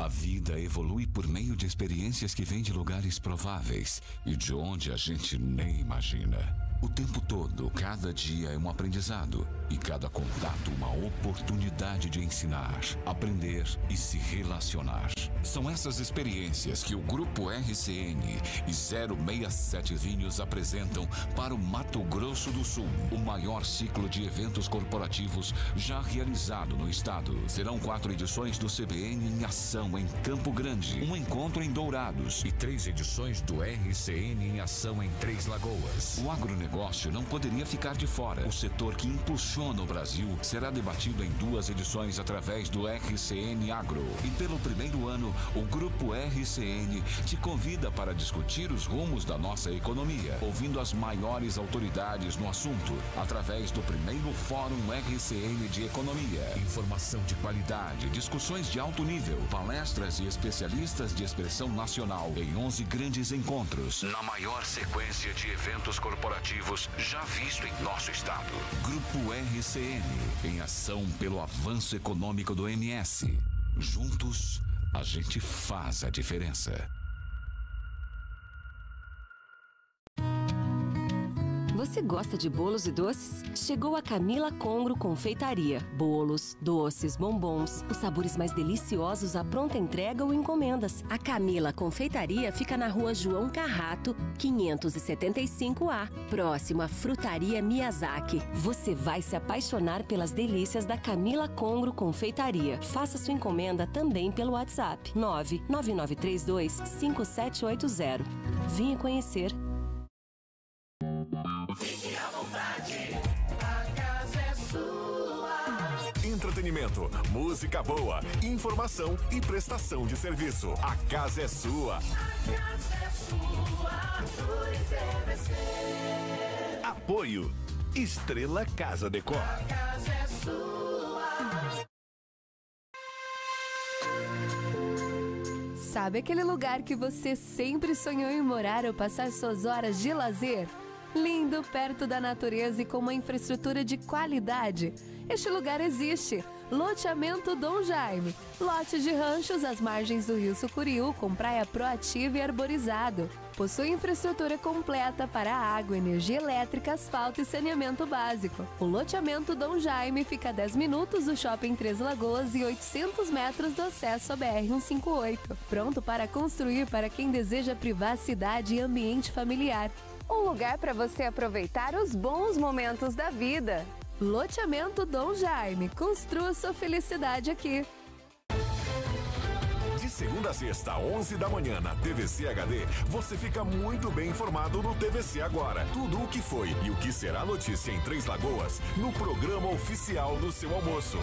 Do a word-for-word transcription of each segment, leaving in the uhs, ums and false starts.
A vida evolui por meio de experiências que vêm de lugares prováveis e de onde a gente nem imagina. O tempo todo, cada dia é um aprendizado e cada contato uma oportunidade de ensinar, aprender e se relacionar. São essas experiências que o Grupo R C N e zero seis sete Vinhos apresentam para o Mato Grosso do Sul. O maior ciclo de eventos corporativos já realizado no estado. Serão quatro edições do C B N em ação em Campo Grande, um encontro em Dourados e três edições do R C N em ação em Três Lagoas. O agronegócio não poderia ficar de fora. O setor que impulsiona o Brasil será debatido em duas edições através do R C N Agro. E pelo primeiro ano, o Grupo R C N te convida para discutir os rumos da nossa economia, ouvindo as maiores autoridades no assunto, através do primeiro Fórum R C N de Economia. Informação de qualidade, discussões de alto nível, palestras e especialistas de expressão nacional em onze grandes encontros, na maior sequência de eventos corporativos já visto em nosso estado. Grupo R C N, em ação pelo avanço econômico do M S. Juntos, a gente faz a diferença. Você gosta de bolos e doces? Chegou a Camila Congro Confeitaria. Bolos, doces, bombons, os sabores mais deliciosos à pronta entrega ou encomendas. A Camila Confeitaria fica na rua João Carrato, quinhentos e setenta e cinco A, próximo à Frutaria Miyazaki. Você vai se apaixonar pelas delícias da Camila Congro Confeitaria. Faça sua encomenda também pelo WhatsApp nove nove nove três dois cinco sete oito zero. Venha conhecer. Fique à vontade, a casa é sua. Entretenimento, música boa, informação e prestação de serviço. A casa é sua. A casa é sua, Natura e T V C. Apoio Estrela Casa Decor. A casa é sua. Sabe aquele lugar que você sempre sonhou em morar ou passar suas horas de lazer? Lindo, perto da natureza e com uma infraestrutura de qualidade. Este lugar existe. Loteamento Dom Jaime. Lote de ranchos às margens do Rio Sucuriú, com praia proativa e arborizado. Possui infraestrutura completa para água, energia elétrica, asfalto e saneamento básico. O loteamento Dom Jaime fica a dez minutos do Shopping Três Lagoas e oitocentos metros do acesso à B R cento e cinquenta e oito. Pronto para construir para quem deseja privacidade e ambiente familiar. Um lugar para você aproveitar os bons momentos da vida. Loteamento Dom Jaime. Construa sua felicidade aqui. De segunda a sexta, onze da manhã, na T V C H D, você fica muito bem informado no T V C Agora. Tudo o que foi e o que será notícia em Três Lagoas, no programa oficial do seu almoço.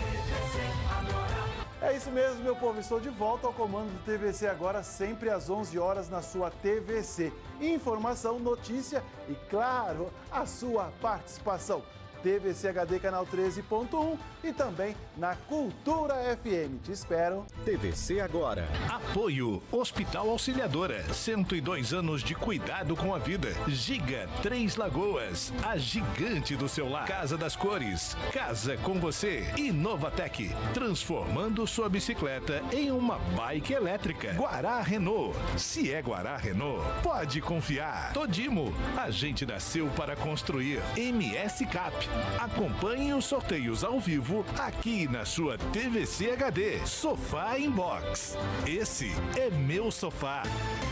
É isso mesmo, meu povo. Estou de volta ao comando do T V C Agora, sempre às onze horas na sua T V C. Informação, notícia e, claro, a sua participação. T V C H D Canal treze ponto um e também na Cultura F M. Te espero. T V C Agora. Apoio Hospital Auxiliadora. cento e dois anos de cuidado com a vida. Giga Três Lagoas. A gigante do seu lar. Casa das Cores. Casa com você. Inovatec. Transformando sua bicicleta em uma bike elétrica. Guará Renault. Se é Guará Renault, pode confiar. Todimo. A gente nasceu para construir. M S Cap. Acompanhe os sorteios ao vivo aqui na sua T V C H D. Sofá Inbox. Esse é meu sofá.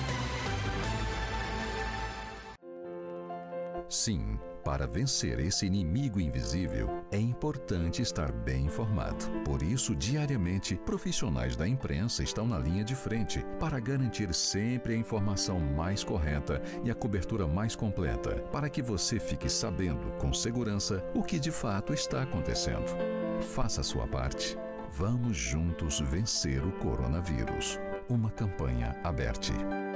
Sim, para vencer esse inimigo invisível, é importante estar bem informado. Por isso, diariamente, profissionais da imprensa estão na linha de frente para garantir sempre a informação mais correta e a cobertura mais completa, para que você fique sabendo com segurança o que de fato está acontecendo. Faça a sua parte. Vamos juntos vencer o coronavírus. Uma campanha aberta.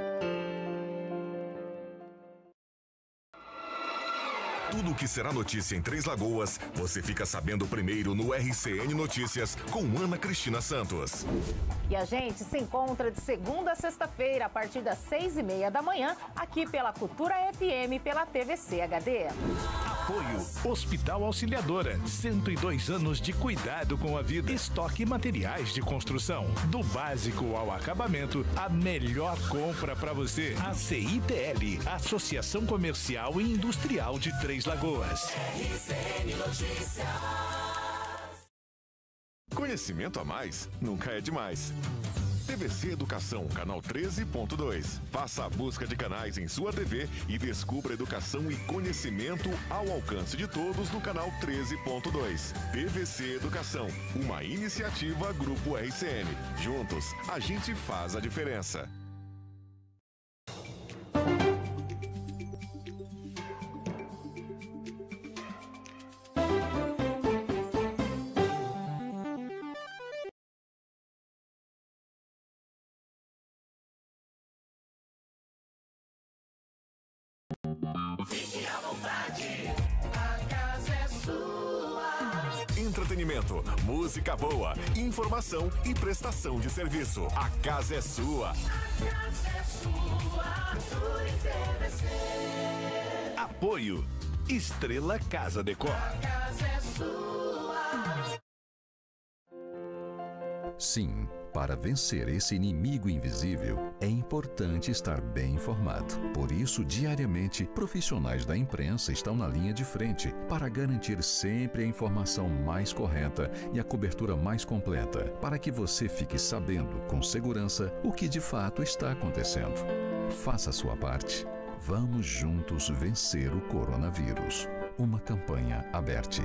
Tudo o que será notícia em Três Lagoas, você fica sabendo primeiro no R C N Notícias com Ana Cristina Santos. E a gente se encontra de segunda a sexta-feira, a partir das seis e meia da manhã, aqui pela Cultura F M, pela T V C H D. Apoio Hospital Auxiliadora, cento e dois anos de cuidado com a vida. Estoque e materiais de construção, do básico ao acabamento, a melhor compra para você. A C I T L, Associação Comercial e Industrial de Três Lagoas. R C N Notícias. Conhecimento a mais nunca é demais. T V C Educação, canal treze ponto dois. Faça a busca de canais em sua T V e descubra educação e conhecimento ao alcance de todos no canal treze ponto dois. T V C Educação, uma iniciativa Grupo R C N. Juntos, a gente faz a diferença. Fique à vontade, a casa é sua. Entretenimento, música boa, informação e prestação de serviço. A casa é sua. A casa é sua, tudo em T V C. Apoio Estrela Casa Decor. A casa é sua. Sim, para vencer esse inimigo invisível, é importante estar bem informado. Por isso, diariamente, profissionais da imprensa estão na linha de frente para garantir sempre a informação mais correta e a cobertura mais completa, para que você fique sabendo com segurança o que de fato está acontecendo. Faça a sua parte. Vamos juntos vencer o coronavírus. Uma campanha aberta.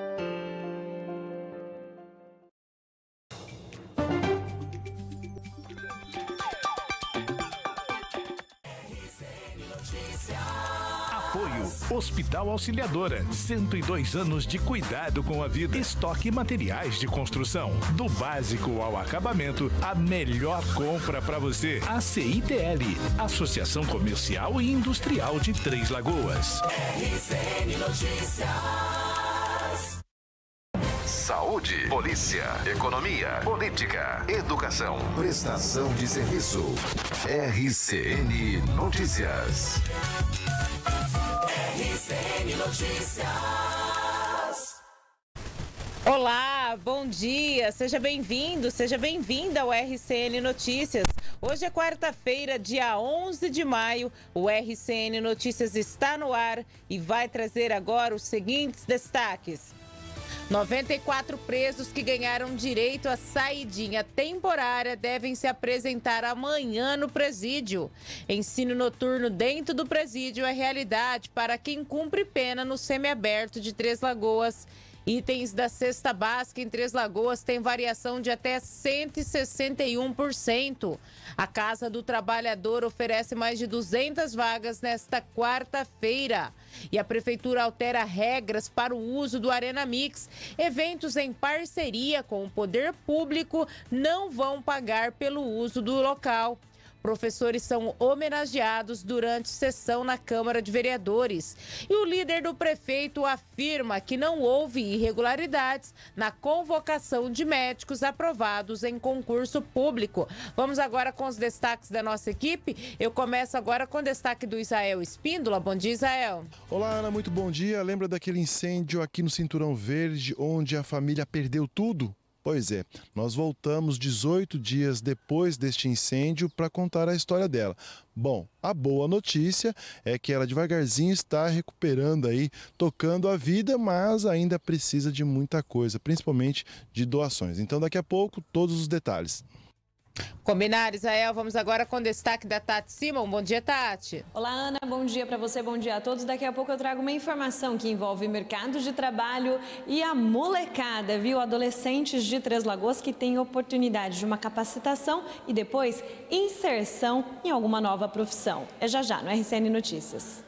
Apoio Hospital Auxiliadora, cento e dois anos de cuidado com a vida. Estoque e materiais de construção, do básico ao acabamento, a melhor compra para você. A C I T L, Associação Comercial e Industrial de Três Lagoas. R C N Notícias. Saúde, polícia, economia, política, educação, prestação de serviço. R C N Notícias. R C N Notícias. Olá, bom dia, seja bem-vindo, seja bem-vinda ao R C N Notícias. Hoje é quarta-feira, dia onze de maio, o R C N Notícias está no ar e vai trazer agora os seguintes destaques. noventa e quatro presos que ganharam direito à saidinha temporária devem se apresentar amanhã no presídio. Ensino noturno dentro do presídio é realidade para quem cumpre pena no semiaberto de Três Lagoas. Itens da cesta básica em Três Lagoas têm variação de até cento e sessenta e um por cento. A Casa do Trabalhador oferece mais de duzentas vagas nesta quarta-feira. E a Prefeitura altera regras para o uso do Arena Mix. Eventos em parceria com o poder público não vão pagar pelo uso do local. Professores são homenageados durante sessão na Câmara de Vereadores. E o líder do prefeito afirma que não houve irregularidades na convocação de médicos aprovados em concurso público. Vamos agora com os destaques da nossa equipe. Eu começo agora com o destaque do Israel Espíndola. Bom dia, Israel. Olá, Ana, muito bom dia. Lembra daquele incêndio aqui no Cinturão Verde, onde a família perdeu tudo? Pois é, nós voltamos dezoito dias depois deste incêndio para contar a história dela. Bom, a boa notícia é que ela devagarzinho está recuperando aí, tocando a vida, mas ainda precisa de muita coisa, principalmente de doações. Então daqui a pouco, todos os detalhes. Combinado, Israel. Vamos agora com o destaque da Tati Simon. Bom dia, Tati. Olá, Ana. Bom dia para você, bom dia a todos. Daqui a pouco eu trago uma informação que envolve mercado de trabalho e a molecada, viu? Adolescentes de Três Lagoas que têm oportunidade de uma capacitação e depois inserção em alguma nova profissão. É já já no R C N Notícias.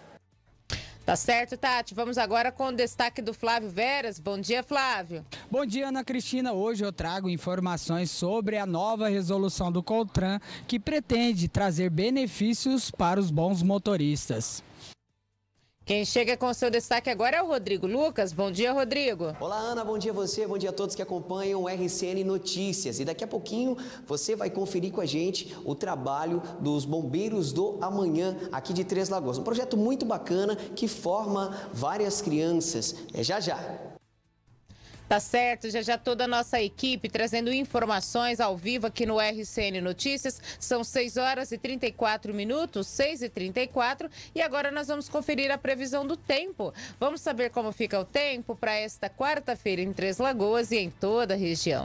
Tá certo, Tati. Vamos agora com o destaque do Flávio Veras. Bom dia, Flávio. Bom dia, Ana Cristina. Hoje eu trago informações sobre a nova resolução do CONTRAN que pretende trazer benefícios para os bons motoristas. Quem chega com o seu destaque agora é o Rodrigo Lucas. Bom dia, Rodrigo. Olá, Ana. Bom dia a você. Bom dia a todos que acompanham o R C N Notícias. E daqui a pouquinho você vai conferir com a gente o trabalho dos Bombeiros do Amanhã aqui de Três Lagoas. Um projeto muito bacana que forma várias crianças. É já já. Tá certo, já já toda a nossa equipe trazendo informações ao vivo aqui no R C N Notícias. São seis horas e trinta e quatro minutos, seis e trinta e quatro, e agora nós vamos conferir a previsão do tempo. Vamos saber como fica o tempo para esta quarta-feira em Três Lagoas e em toda a região.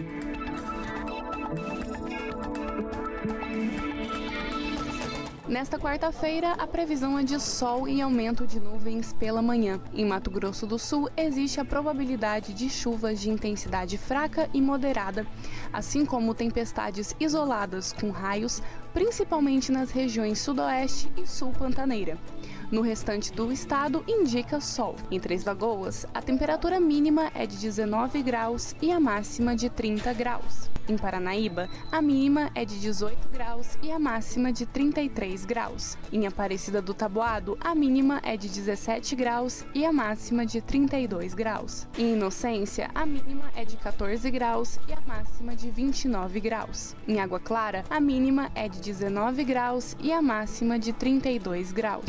Nesta quarta-feira, a previsão é de sol e aumento de nuvens pela manhã. Em Mato Grosso do Sul, existe a probabilidade de chuvas de intensidade fraca e moderada, assim como tempestades isoladas com raios, principalmente nas regiões sudoeste e sul pantaneira. No restante do estado, indica sol. Em Três Lagoas, a temperatura mínima é de dezenove graus e a máxima de trinta graus. Em Paranaíba, a mínima é de dezoito graus e a máxima de trinta e três graus. Em Aparecida do Taboado, a mínima é de dezessete graus e a máxima de trinta e dois graus. Em Inocência, a mínima é de quatorze graus e a máxima de vinte e nove graus. Em Água Clara, a mínima é de dezenove graus e a máxima de trinta e dois graus.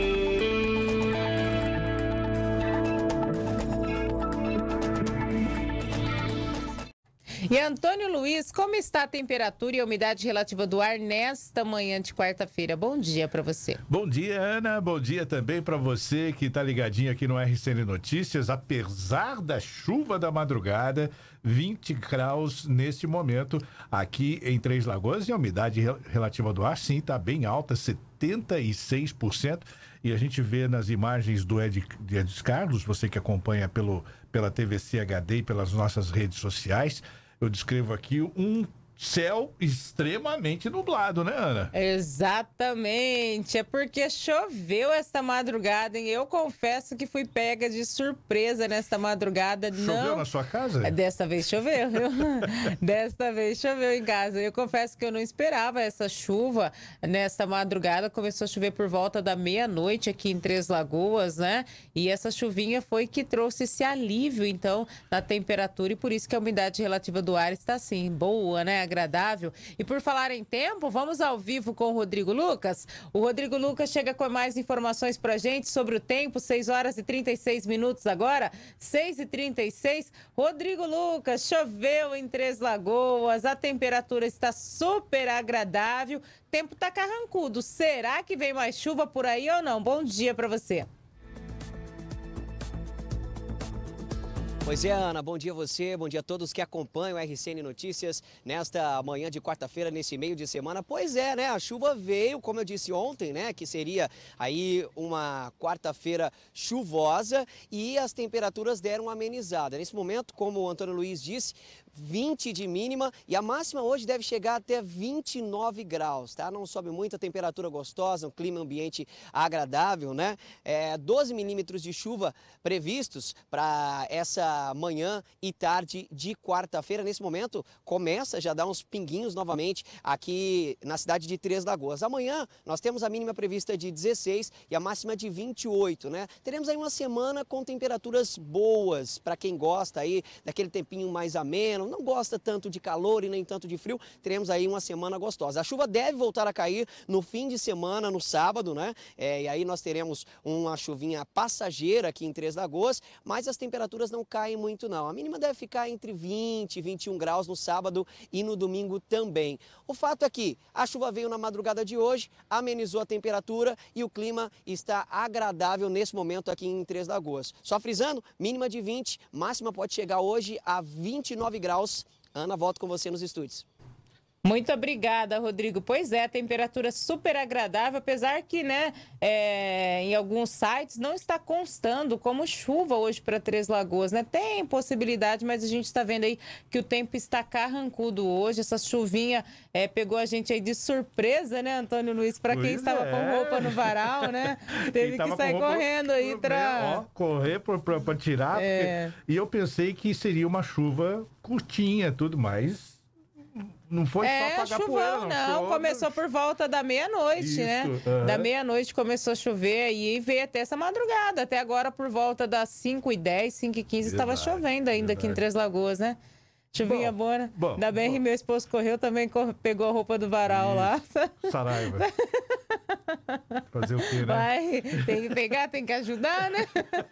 E Antônio Luiz, como está a temperatura e a umidade relativa do ar nesta manhã de quarta-feira? Bom dia para você. Bom dia, Ana. Bom dia também para você que está ligadinho aqui no R C N Notícias. Apesar da chuva da madrugada, vinte graus neste momento aqui em Três Lagoas, e a umidade relativa do ar, sim, está bem alta, setenta e seis por cento. E a gente vê nas imagens do Ed, de Ed Carlos, você que acompanha pelo, pela T V C H D e pelas nossas redes sociais, eu descrevo aqui um céu extremamente nublado, né, Ana? Exatamente, é porque choveu esta madrugada, hein? Eu confesso que fui pega de surpresa nesta madrugada. Choveu Não... na sua casa? Desta vez choveu, viu? Desta vez choveu em casa. Eu confesso que eu não esperava essa chuva nesta madrugada. Começou a chover por volta da meia-noite aqui em Três Lagoas, né? E essa chuvinha foi que trouxe esse alívio, então, na temperatura, e por isso que a umidade relativa do ar está assim, boa, né? Agradável. E por falar em tempo, vamos ao vivo com o Rodrigo Lucas. O Rodrigo Lucas chega com mais informações pra gente sobre o tempo, seis horas e trinta e seis minutos agora, seis e trinta e seis. Rodrigo Lucas, choveu em Três Lagoas, a temperatura está super agradável, tempo tá carrancudo. Será que vem mais chuva por aí ou não? Bom dia pra você. Pois é, Ana, bom dia a você, bom dia a todos que acompanham o R C N Notícias nesta manhã de quarta-feira, nesse meio de semana. Pois é, né, a chuva veio, como eu disse ontem, né, que seria aí uma quarta-feira chuvosa, e as temperaturas deram uma amenizada. Nesse momento, como o Antônio Luiz disse, vinte de mínima, e a máxima hoje deve chegar até vinte e nove graus, tá? Não sobe muito, a temperatura gostosa, um clima ambiente agradável, né? É, doze milímetros de chuva previstos para essa manhã e tarde de quarta-feira. Nesse momento, começa já a dar uns pinguinhos novamente aqui na cidade de Três Lagoas. Amanhã, nós temos a mínima prevista de dezesseis e a máxima de vinte e oito, né? Teremos aí uma semana com temperaturas boas, para quem gosta aí daquele tempinho mais ameno, não gosta tanto de calor e nem tanto de frio, teremos aí uma semana gostosa. A chuva deve voltar a cair no fim de semana, no sábado, né? É, e aí nós teremos uma chuvinha passageira aqui em Três Lagoas, mas as temperaturas não caem muito não. A mínima deve ficar entre vinte e vinte e um graus no sábado e no domingo também. O fato é que a chuva veio na madrugada de hoje, amenizou a temperatura e o clima está agradável nesse momento aqui em Três Lagoas. Só frisando, mínima de vinte, máxima pode chegar hoje a vinte e nove graus. Ana, volto com você nos estúdios. Muito obrigada, Rodrigo. Pois é, temperatura super agradável, apesar que, né, é, em alguns sites não está constando como chuva hoje para Três Lagoas, né? Tem possibilidade, mas a gente está vendo aí que o tempo está carrancudo hoje. Essa chuvinha é, pegou a gente aí de surpresa, né, Antônio Luiz? Para quem estava é. com roupa no varal, né? Teve que sair correndo aí para... Correr para tirar. É. Porque... E eu pensei que seria uma chuva curtinha, tudo mais... Não foi é, só apagar chuvão, poeira, não. não. Foi Começou por volta da meia-noite, né? uhum. Da meia-noite começou a chover e veio até essa madrugada. Até agora, por volta das cinco e dez, cinco e quinze, estava chovendo ainda verdade. Aqui em Três Lagoas, né? Chuvinha bom, boa, né? Bom, Ainda bem que meu esposo correu, também cor... pegou a roupa do varal Isso. lá. Saraiva. Fazer o quê, né? Vai, tem que pegar, tem que ajudar, né?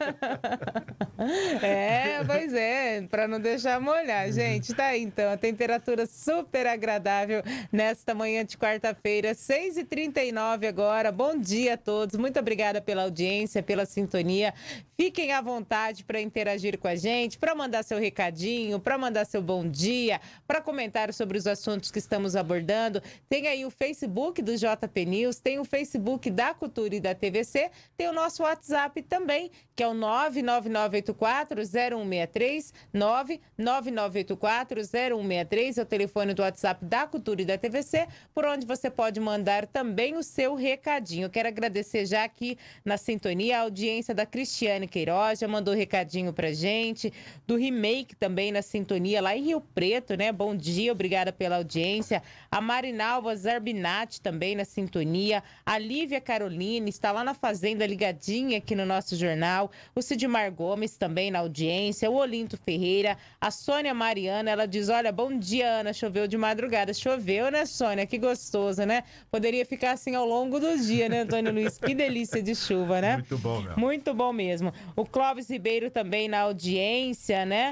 É, pois é, para não deixar molhar. Gente, tá aí então, a temperatura super agradável nesta manhã de quarta-feira, seis e trinta e nove agora. Bom dia a todos, muito obrigada pela audiência, pela sintonia. Fiquem à vontade para interagir com a gente, para mandar seu recadinho, para mandar seu bom dia, para comentar sobre os assuntos que estamos abordando. Tem aí o Facebook do J P News, tem o Facebook da Cultura e da T V C, tem o nosso WhatsApp também, que é o nove nove nove oito quatro zero um seis três, nove nove nove oito quatro zero um seis três, é o telefone do WhatsApp da Cultura e da T V C, por onde você pode mandar também o seu recadinho. Eu quero agradecer já aqui na sintonia a audiência da Cristiane Queiroz, já mandou recadinho pra gente, do Remake também na sintonia lá em Rio Preto, né? Bom dia, obrigada pela audiência. A Marinalva Zarbinati também na sintonia, a Lívia Carolina está lá na Fazenda ligadinha aqui no nosso jornal, o Sidmar Gomes também na audiência, o Olinto Ferreira, a Sônia Mariana, ela diz, olha, bom dia, Ana, choveu de madrugada. Choveu, né, Sônia? Que gostoso, né? Poderia ficar assim ao longo do dia, né, Antônio Luiz? Que delícia de chuva, né? Muito bom mesmo. Muito bom mesmo. O Clóvis Ribeiro também na audiência, né?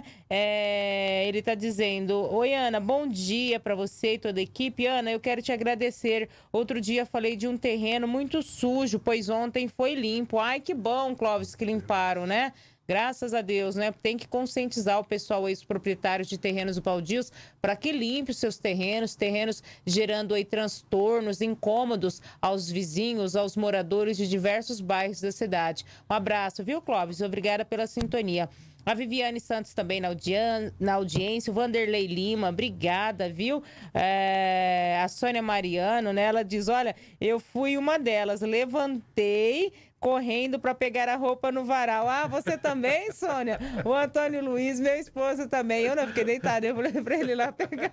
É, ele está dizendo, oi, Ana, bom dia para você e toda a equipe. Ana, eu quero te agradecer. Outro dia falei de um terreno muito sujo, pois ontem foi limpo. Ai, que bom, Clóvis, que limparam, né? Graças a Deus, né? Tem que conscientizar o pessoal aí, os proprietários de terrenos baldios, para que limpe os seus terrenos, terrenos gerando aí transtornos, incômodos aos vizinhos, aos moradores de diversos bairros da cidade. Um abraço, viu, Clóvis? Obrigada pela sintonia. A Viviane Santos também na, audi na audiência, o Vanderlei Lima, obrigada, viu? É, a Sônia Mariano, né? Ela diz, olha, eu fui uma delas, levantei correndo para pegar a roupa no varal. Ah, você também, Sônia? O Antônio Luiz, meu esposo também. Eu não fiquei deitada, eu falei para ele lá pegar.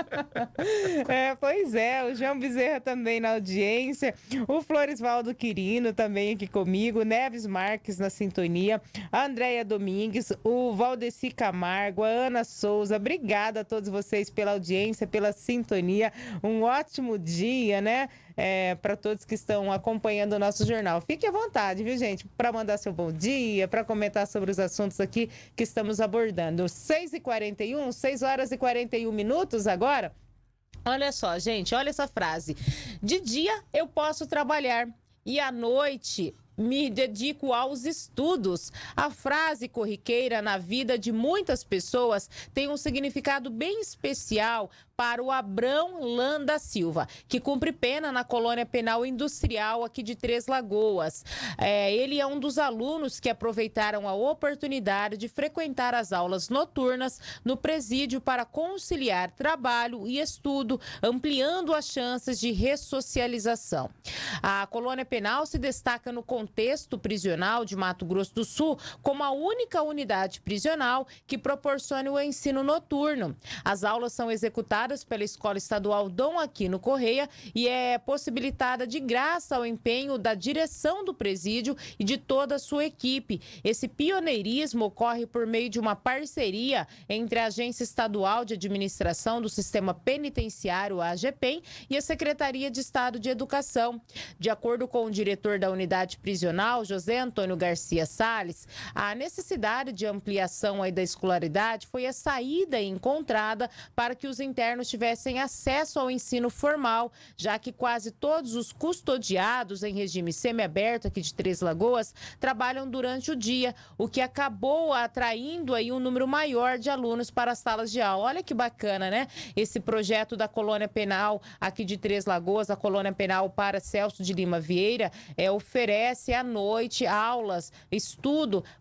É, pois é, o João Bezerra também na audiência, o Floresvaldo Quirino também aqui comigo, Neves Marques na sintonia, a Andréia Domingues, o Valdeci Camargo, a Ana Souza. Obrigada a todos vocês pela audiência, pela sintonia. Um ótimo dia, né? É, para todos que estão acompanhando o nosso jornal. Fique à vontade, viu, gente? Para mandar seu bom dia, para comentar sobre os assuntos aqui que estamos abordando. seis e quarenta e um, seis horas e quarenta e um minutos agora. Olha só, gente, olha essa frase. De dia eu posso trabalhar e à noite me dedico aos estudos. A frase corriqueira na vida de muitas pessoas tem um significado bem especial para o Abrão Landa Silva, que cumpre pena na colônia penal industrial aqui de Três Lagoas. É, ele é um dos alunos que aproveitaram a oportunidade de frequentar as aulas noturnas no presídio para conciliar trabalho e estudo, ampliando as chances de ressocialização. A colônia penal se destaca no contexto prisional de Mato Grosso do Sul como a única unidade prisional que proporciona o ensino noturno. As aulas são executadas pela Escola Estadual Dom Aquino Correia e é possibilitada de graça ao empenho da direção do presídio e de toda a sua equipe. Esse pioneirismo ocorre por meio de uma parceria entre a Agência Estadual de Administração do Sistema Penitenciário, a AGEPEN, e a Secretaria de Estado de Educação. De acordo com o diretor da unidade prisional, José Antônio Garcia Salles, a necessidade de ampliação aí da escolaridade foi a saída encontrada para que os internos tivessem acesso ao ensino formal, já que quase todos os custodiados em regime semiaberto aqui de Três Lagoas trabalham durante o dia, o que acabou atraindo aí um número maior de alunos para as salas de aula. Olha que bacana, né? Esse projeto da colônia penal aqui de Três Lagoas, a colônia penal Paracelso de Lima Vieira, é, oferece à noite aulas, estudo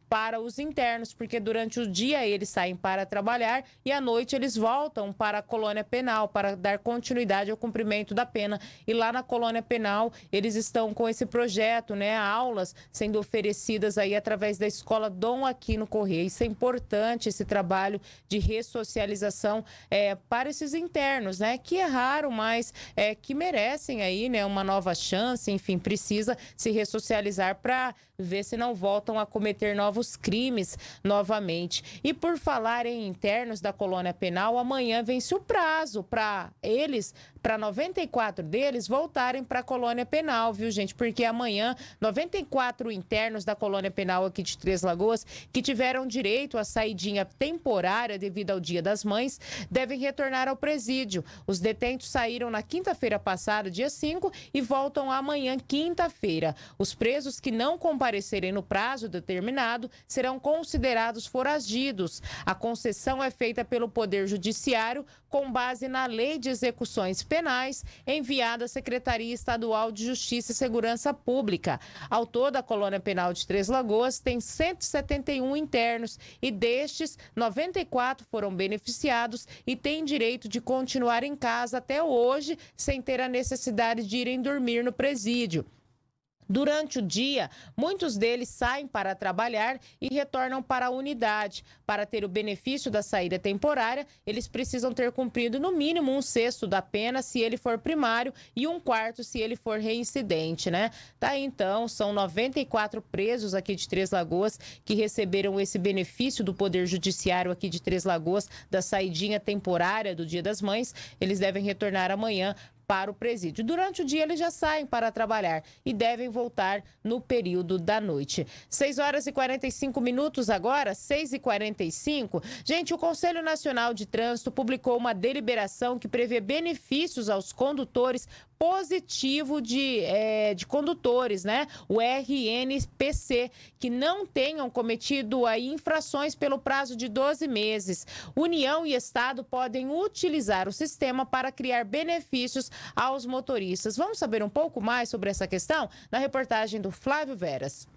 para os internos, porque durante o dia eles saem para trabalhar e à noite eles voltam para a colônia penal para dar continuidade ao cumprimento da pena. E lá na colônia penal eles estão com esse projeto, né, aulas sendo oferecidas aí através da escola Dom Aquino Corrêa. Isso é importante, esse trabalho de ressocialização é, para esses internos, né, que erraram, mas é, que merecem aí, né, uma nova chance, enfim, precisa se ressocializar para ver se não voltam a cometer novos crimes novamente. E por falar em internos da colônia penal, amanhã vence o prazo para eles, para noventa e quatro deles voltarem para a colônia penal, viu, gente? Porque amanhã noventa e quatro internos da colônia penal aqui de Três Lagoas que tiveram direito à saidinha temporária devido ao Dia das Mães devem retornar ao presídio. Os detentos saíram na quinta-feira passada, dia cinco, e voltam amanhã, quinta-feira. Os presos que não comparecerem no prazo determinado serão considerados foragidos. A concessão é feita pelo Poder Judiciário com base na Lei de Execuções Penais enviada à Secretaria Estadual de Justiça e Segurança Pública. Ao todo, a colônia penal de Três Lagoas tem cento e setenta e um internos e destes, noventa e quatro foram beneficiados e têm direito de continuar em casa até hoje sem ter a necessidade de irem dormir no presídio. Durante o dia, muitos deles saem para trabalhar e retornam para a unidade. Para ter o benefício da saída temporária, eles precisam ter cumprido no mínimo um sexto da pena se ele for primário e um quarto se ele for reincidente, né? Tá aí, então, são noventa e quatro presos aqui de Três Lagoas que receberam esse benefício do Poder Judiciário aqui de Três Lagoas da saidinha temporária do Dia das Mães. Eles devem retornar amanhã para o presídio. Durante o dia eles já saem para trabalhar e devem voltar no período da noite. seis horas e quarenta e cinco minutos agora, seis e quarenta e cinco. Gente, o Conselho Nacional de Trânsito publicou uma deliberação que prevê benefícios aos condutores positivo de, é, de condutores, né? O R N P C, que não tenham cometido aí infrações pelo prazo de doze meses. União e Estado podem utilizar o sistema para criar benefícios aos motoristas. Vamos saber um pouco mais sobre essa questão na reportagem do Flávio Veras.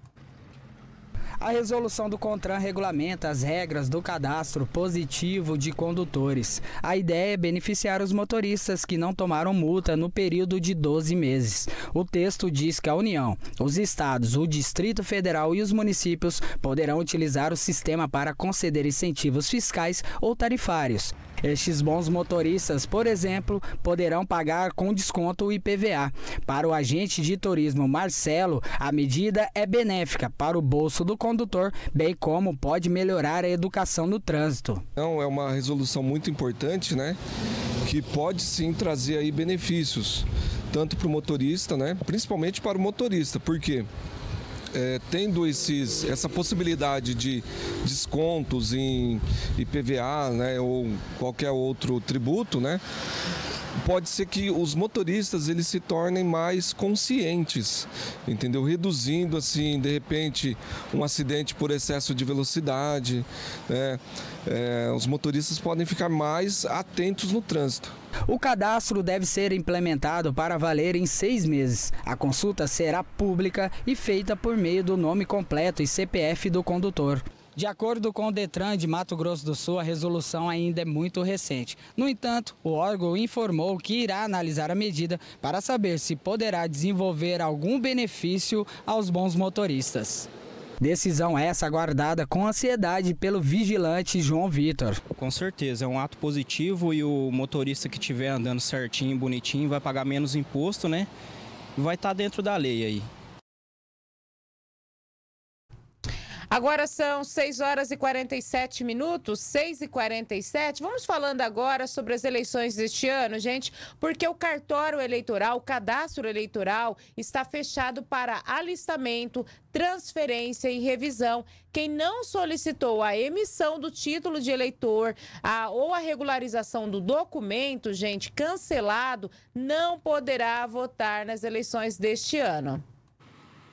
A resolução do CONTRAN regulamenta as regras do cadastro positivo de condutores. A ideia é beneficiar os motoristas que não tomaram multa no período de doze meses. O texto diz que a União, os estados, o Distrito Federal e os municípios poderão utilizar o sistema para conceder incentivos fiscais ou tarifários. Estes bons motoristas, por exemplo, poderão pagar com desconto o I P V A. Para o agente de turismo Marcelo, a medida é benéfica para o bolso do condutor, bem como pode melhorar a educação no trânsito. Não, é uma resolução muito importante, né? Que pode sim trazer aí benefícios, tanto para o motorista, né? Principalmente para o motorista, porque É, tendo esses, essa possibilidade de descontos em I P V A, né, ou qualquer outro tributo, né, pode ser que os motoristas eles se tornem mais conscientes, entendeu? Reduzindo assim, de repente, um acidente por excesso de velocidade, né? É, os motoristas podem ficar mais atentos no trânsito. O cadastro deve ser implementado para valer em seis meses. A consulta será pública e feita por meio do nome completo e C P F do condutor. De acordo com o Detran de Mato Grosso do Sul, a resolução ainda é muito recente. No entanto, o órgão informou que irá analisar a medida para saber se poderá desenvolver algum benefício aos bons motoristas. Decisão essa aguardada com ansiedade pelo vigilante João Vitor. Com certeza, é um ato positivo e o motorista que estiver andando certinho, bonitinho, vai pagar menos imposto, né? E vai estar dentro da lei aí. Agora são seis horas e quarenta e sete minutos, seis e quarenta e sete. Vamos falando agora sobre as eleições deste ano, gente, porque o cartório eleitoral, o cadastro eleitoral está fechado para alistamento, transferência e revisão. Quem não solicitou a emissão do título de eleitor a, ou a regularização do documento, gente, cancelado, não poderá votar nas eleições deste ano.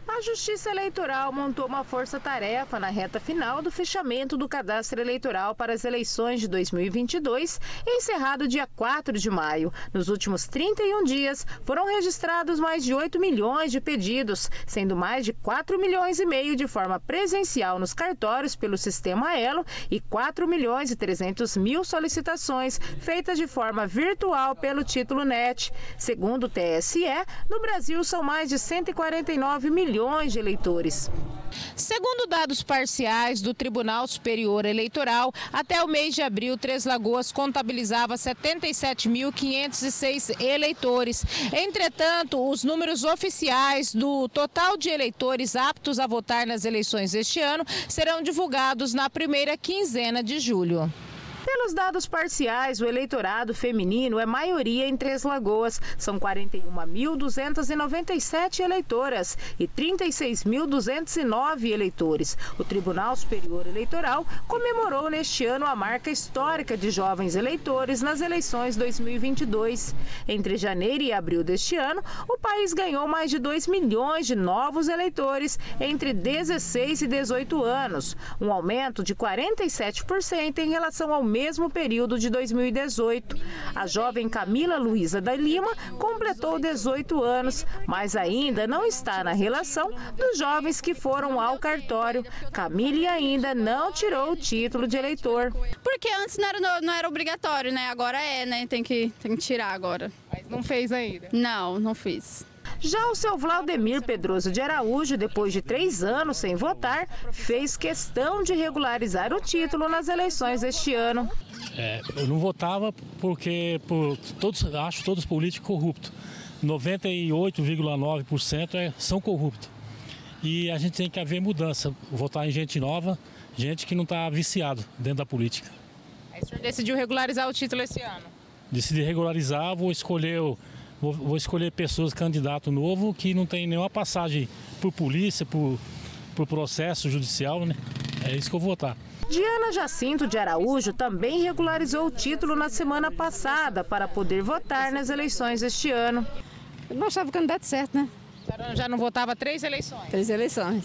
A Justiça Eleitoral montou uma força-tarefa na reta final do fechamento do cadastro eleitoral para as eleições de dois mil e vinte e dois, encerrado dia quatro de maio. Nos últimos trinta e um dias, foram registrados mais de oito milhões de pedidos, sendo mais de quatro milhões e meio de forma presencial nos cartórios pelo sistema Elo e quatro milhões e trezentos mil solicitações feitas de forma virtual pelo título N E T. Segundo o T S E, no Brasil são mais de cento e quarenta e nove milhões de eleitores. Segundo dados parciais do Tribunal Superior Eleitoral, até o mês de abril, Três Lagoas contabilizava setenta e sete mil quinhentos e seis eleitores. Entretanto, os números oficiais do total de eleitores aptos a votar nas eleições deste ano serão divulgados na primeira quinzena de julho. Pelos dados parciais, o eleitorado feminino é maioria em Três Lagoas. São quarenta e uma mil duzentas e noventa e sete eleitoras e trinta e seis mil duzentos e nove eleitores. O Tribunal Superior Eleitoral comemorou neste ano a marca histórica de jovens eleitores nas eleições dois mil e vinte e dois. Entre janeiro e abril deste ano, o país ganhou mais de dois milhões de novos eleitores entre dezesseis e dezoito anos, um aumento de quarenta e sete por cento em relação ao mesmo período de dois mil e dezoito. A jovem Camila Luísa da Lima completou dezoito anos, mas ainda não está na relação dos jovens que foram ao cartório. Camila ainda não tirou o título de eleitor. Porque antes não era, não era obrigatório, né? Agora é, né? Tem que, tem que tirar agora. Mas não fez ainda? Não, não fiz. Já o seu Vladimir Pedroso de Araújo, depois de três anos sem votar, fez questão de regularizar o título nas eleições deste ano. É, eu não votava porque por, todos, acho todos políticos corruptos. noventa e oito vírgula nove por cento é, são corruptos. E a gente tem que haver mudança, votar em gente nova, gente que não está viciado dentro da política. Aí o senhor decidiu regularizar o título esse ano? Decidi regularizar, vou escolher o Vou, vou escolher pessoas, candidato novo, que não tem nenhuma passagem por polícia, por, por processo judicial, né? É isso que eu vou votar. Diana Jacinto de Araújo também regularizou o título na semana passada para poder votar nas eleições deste ano. Eu não achava o candidato certo, né? Já não votava há três eleições? Três eleições.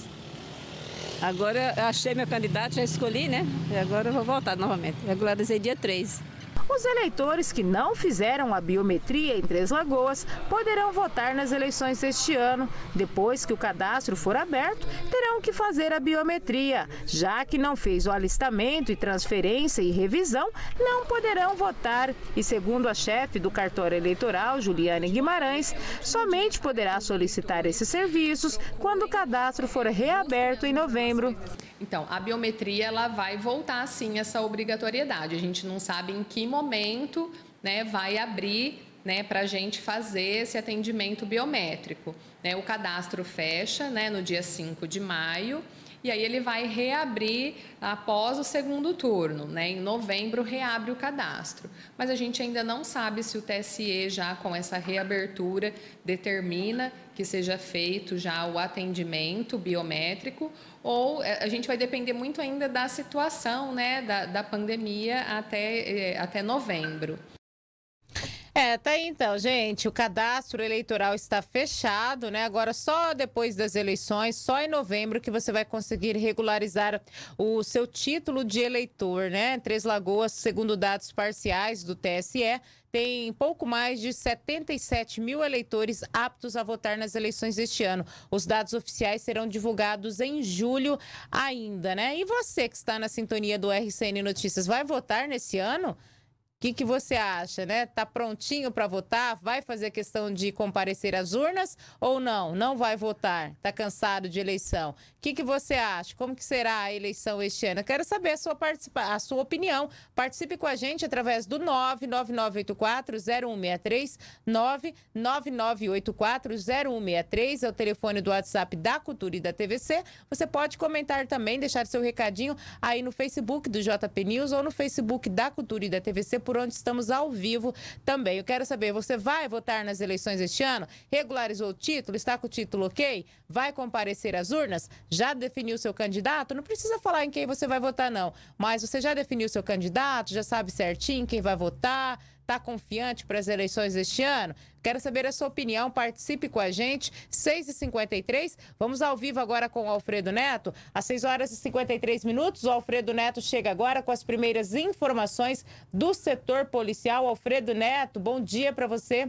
Agora eu achei meu candidato, já escolhi, né? E agora eu vou votar novamente. Regularizei dia três. Os eleitores que não fizeram a biometria em Três Lagoas poderão votar nas eleições deste ano. Depois que o cadastro for aberto, terão que fazer a biometria. Já que não fez o alistamento e transferência e revisão, não poderão votar. E segundo a chefe do cartório eleitoral, Juliane Guimarães, somente poderá solicitar esses serviços quando o cadastro for reaberto em novembro. Então, a biometria ela vai voltar sim essa obrigatoriedade. A gente não sabe em que momento, né, vai abrir, né, para a gente fazer esse atendimento biométrico. Né, o cadastro fecha, né, no dia cinco de maio. E aí ele vai reabrir após o segundo turno, né? Em novembro reabre o cadastro. Mas a gente ainda não sabe se o T S E já com essa reabertura determina que seja feito já o atendimento biométrico ou a gente vai depender muito ainda da situação, né, da, da pandemia até, até novembro. É, tá aí então, gente, o cadastro eleitoral está fechado, né? Agora só depois das eleições, só em novembro que você vai conseguir regularizar o seu título de eleitor, né? Três Lagoas, segundo dados parciais do T S E, tem pouco mais de setenta e sete mil eleitores aptos a votar nas eleições deste ano. Os dados oficiais serão divulgados em julho ainda, né? E você que está na sintonia do R C N Notícias, vai votar nesse ano? O que, que você acha, né? Tá prontinho para votar? Vai fazer questão de comparecer às urnas ou não? Não vai votar? Tá cansado de eleição? O que, que você acha? Como que será a eleição este ano? Eu quero saber a sua, participa a sua opinião. Participe com a gente através do nove nove nove oito quatro zero um seis três, nove nove nove oito quatro zero um seis três, é o telefone do WhatsApp da Cultura e da T V C. Você pode comentar também, deixar seu recadinho aí no Facebook do J P News ou no Facebook da Cultura e da T V C, por onde estamos ao vivo também. Eu quero saber, você vai votar nas eleições este ano? Regularizou o título? Está com o título ok? Vai comparecer às urnas? Já definiu seu candidato? Não precisa falar em quem você vai votar, não. Mas você já definiu seu candidato? Já sabe certinho quem vai votar? Tá confiante para as eleições deste ano? Quero saber a sua opinião, participe com a gente, seis e cinquenta e três. Vamos ao vivo agora com o Alfredo Neto. Às seis horas e cinquenta e três minutos, o Alfredo Neto chega agora com as primeiras informações do setor policial. Alfredo Neto, bom dia para você.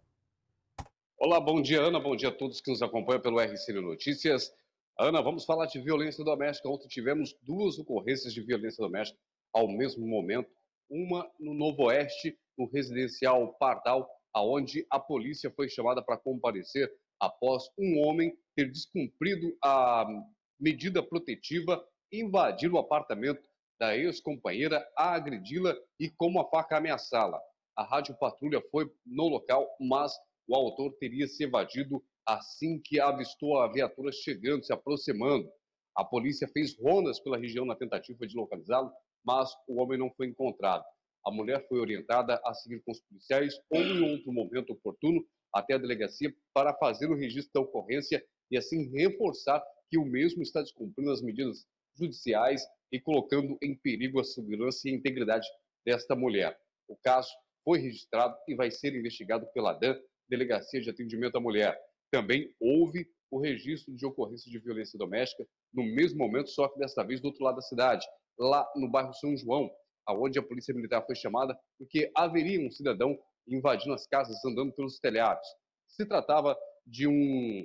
Olá, bom dia, Ana. Bom dia a todos que nos acompanham pelo R C N Notícias. Ana, vamos falar de violência doméstica. Ontem tivemos duas ocorrências de violência doméstica ao mesmo momento. Uma no Novo Oeste, no residencial Pardal, aonde a polícia foi chamada para comparecer após um homem ter descumprido a medida protetiva, invadir o apartamento da ex-companheira, agredi-la e com uma faca ameaçá-la. A Rádio Patrulha foi no local, mas o autor teria se evadido assim que avistou a viatura chegando, se aproximando. A polícia fez rondas pela região na tentativa de localizá-lo, mas o homem não foi encontrado. A mulher foi orientada a seguir com os policiais ou em outro momento oportuno até a delegacia para fazer o registro da ocorrência e assim reforçar que o mesmo está descumprindo as medidas judiciais e colocando em perigo a segurança e a integridade desta mulher. O caso foi registrado e vai ser investigado pela D A M, Delegacia de Atendimento à Mulher. Também houve o registro de ocorrência de violência doméstica no mesmo momento, só que desta vez do outro lado da cidade, lá no bairro São João, aonde a polícia militar foi chamada porque haveria um cidadão invadindo as casas, andando pelos telhados. Se tratava de um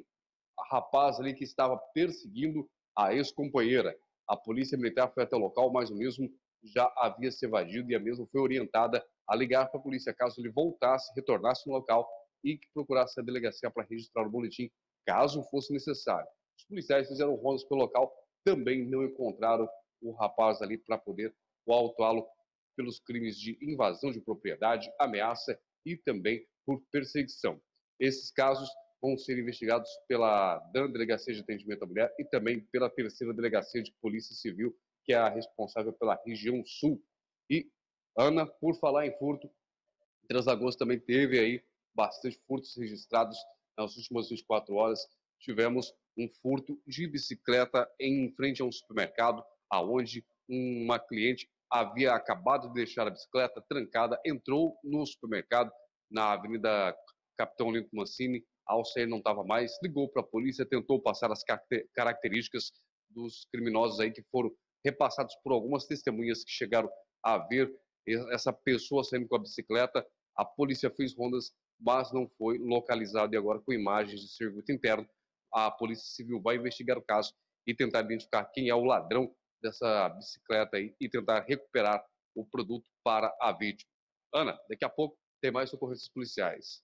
rapaz ali que estava perseguindo a ex-companheira. A polícia militar foi até o local, mas o mesmo já havia se evadido e a mesma foi orientada a ligar para a polícia caso ele voltasse, retornasse no local e que procurasse a delegacia para registrar o boletim, caso fosse necessário. Os policiais fizeram rondas pelo local, também não encontraram o rapaz ali para poder autuá-lo pelos crimes de invasão de propriedade, ameaça e também por perseguição. Esses casos vão ser investigados pela D A M, Delegacia de Atendimento à Mulher, e também pela terceira Delegacia de Polícia Civil, que é a responsável pela região sul. E, Ana, por falar em furto, Três Lagoas também teve aí bastante furtos registrados nas últimas vinte e quatro horas. Tivemos um furto de bicicleta em frente a um supermercado, aonde uma cliente havia acabado de deixar a bicicleta trancada, entrou no supermercado na Avenida Capitão Olinto Mancini, ao sair não estava mais, ligou para a polícia, tentou passar as características dos criminosos aí que foram repassados por algumas testemunhas que chegaram a ver essa pessoa saindo com a bicicleta. A polícia fez rondas, mas não foi localizado, e agora com imagens de circuito interno, a Polícia Civil vai investigar o caso e tentar identificar quem é o ladrão dessa bicicleta aí e tentar recuperar o produto para a vítima. Ana, daqui a pouco tem mais ocorrências policiais.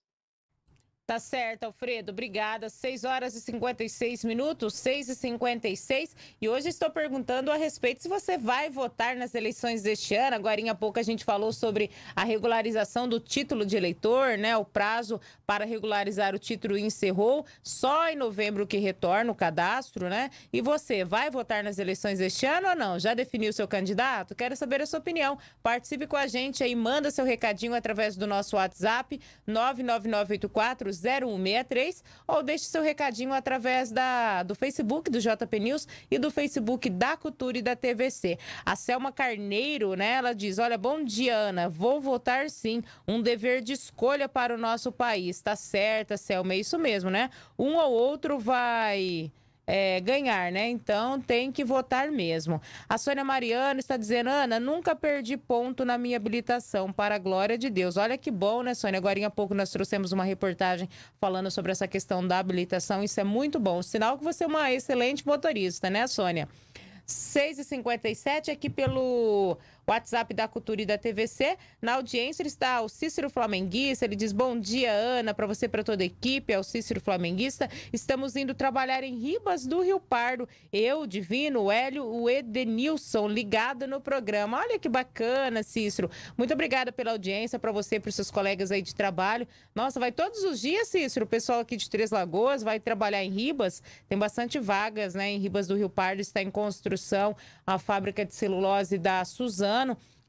Tá certo, Alfredo. Obrigada. seis horas e cinquenta e seis minutos, seis e cinquenta e seis. E hoje estou perguntando a respeito se você vai votar nas eleições deste ano. Agora, há pouco, a gente falou sobre a regularização do título de eleitor, né? O prazo para regularizar o título encerrou. Só em novembro que retorna o cadastro, né? E você vai votar nas eleições deste ano ou não? Já definiu seu candidato? Quero saber a sua opinião. Participe com a gente aí, manda seu recadinho através do nosso WhatsApp, nove nove nove oito quatro zero um seis três, ou deixe seu recadinho através da, do Facebook do J P News e do Facebook da Cultura e da T V C. A Selma Carneiro, né, ela diz, olha, bom dia, Ana, vou votar sim, um dever de escolha para o nosso país. Tá certa, Selma, é isso mesmo, né? Um ou outro vai... É, ganhar, né? Então tem que votar mesmo. A Sônia Mariano está dizendo, Ana, nunca perdi ponto na minha habilitação, para a glória de Deus. Olha que bom, né, Sônia? Agora há pouco nós trouxemos uma reportagem falando sobre essa questão da habilitação. Isso é muito bom. Sinal que você é uma excelente motorista, né, Sônia? seis e cinquenta e sete aqui pelo WhatsApp da Cultura e da T V C. Na audiência está o Cícero Flamenguista. Ele diz, bom dia, Ana, para você e para toda a equipe. É o Cícero Flamenguista. Estamos indo trabalhar em Ribas do Rio Pardo. Eu, Divino, o Hélio, o Edenilson, ligado no programa. Olha que bacana, Cícero. Muito obrigada pela audiência, para você e para os seus colegas aí de trabalho. Nossa, vai todos os dias, Cícero. O pessoal aqui de Três Lagoas vai trabalhar em Ribas. Tem bastante vagas, né? Em Ribas do Rio Pardo está em construção a fábrica de celulose da Suzano.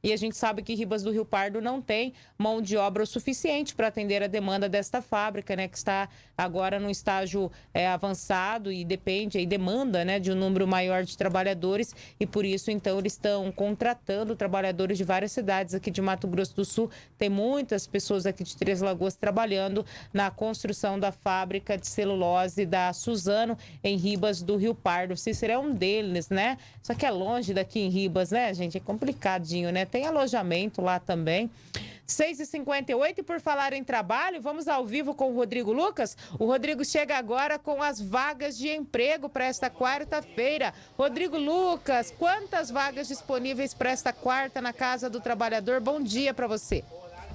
E a gente sabe que Ribas do Rio Pardo não tem mão de obra o suficiente para atender a demanda desta fábrica, né, que está agora no estágio é, avançado e depende e demanda, né, de um número maior de trabalhadores, e por isso então eles estão contratando trabalhadores de várias cidades aqui de Mato Grosso do Sul. Tem muitas pessoas aqui de Três Lagoas trabalhando na construção da fábrica de celulose da Suzano em Ribas do Rio Pardo. Cícero é um deles, né? Só que é longe daqui em Ribas, né, gente? É complicadinho, né? Tem alojamento lá também. seis e cinquenta e oito, e por falar em trabalho, vamos ao vivo com o Rodrigo Lucas. O Rodrigo chega agora com as vagas de emprego para esta quarta-feira. Rodrigo Lucas, quantas vagas disponíveis para esta quarta na Casa do Trabalhador? Bom dia para você.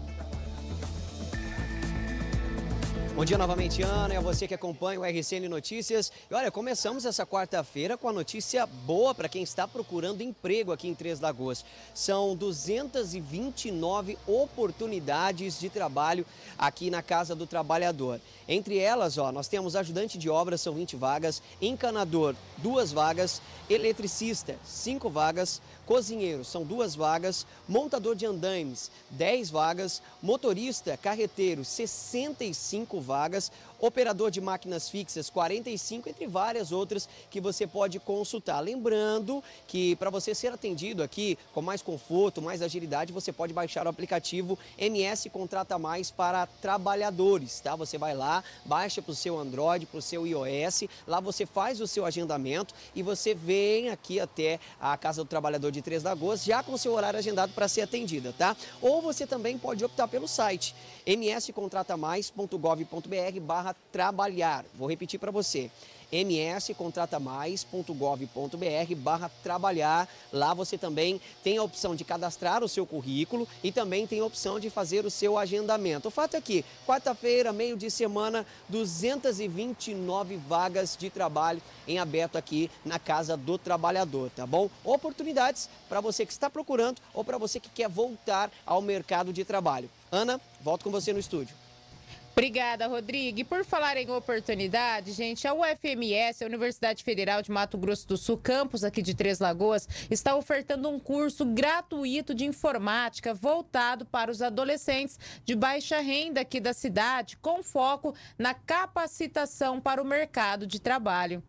Bom dia novamente, Ana, e a você que acompanha o R C N Notícias. E olha, começamos essa quarta-feira com a notícia boa para quem está procurando emprego aqui em Três Lagoas. São duzentas e vinte e nove oportunidades de trabalho aqui na Casa do Trabalhador. Entre elas, ó, nós temos ajudante de obras, são vinte vagas, encanador, duas vagas, eletricista, cinco vagas, cozinheiro, são duas vagas, montador de andaimes, dez vagas, motorista, carreteiro, sessenta e cinco vagas, operador de máquinas fixas, quarenta e cinco, entre várias outras que você pode consultar. Lembrando que para você ser atendido aqui com mais conforto, mais agilidade, você pode baixar o aplicativo M S Contrata Mais para trabalhadores, tá? Você vai lá, baixa para o seu Android, para o seu iOS, lá você faz o seu agendamento e você vem aqui até a Casa do Trabalhador de Três Lagoas já com o seu horário agendado para ser atendida, tá? Ou você também pode optar pelo site m s contrata mais ponto gov ponto b r barra trabalhar. Vou repetir para você. m s contrata mais ponto gov ponto b r barra trabalhar. Lá você também tem a opção de cadastrar o seu currículo e também tem a opção de fazer o seu agendamento. O fato é que, quarta-feira, meio de semana, duzentas e vinte e nove vagas de trabalho em aberto aqui na Casa do Trabalhador, tá bom? Oportunidades para você que está procurando ou para você que quer voltar ao mercado de trabalho. Ana, volto com você no estúdio. Obrigada, Rodrigo. E por falar em oportunidade, gente, a U F M S, a Universidade Federal de Mato Grosso do Sul, campus aqui de Três Lagoas, está ofertando um curso gratuito de informática voltado para os adolescentes de baixa renda aqui da cidade, com foco na capacitação para o mercado de trabalho.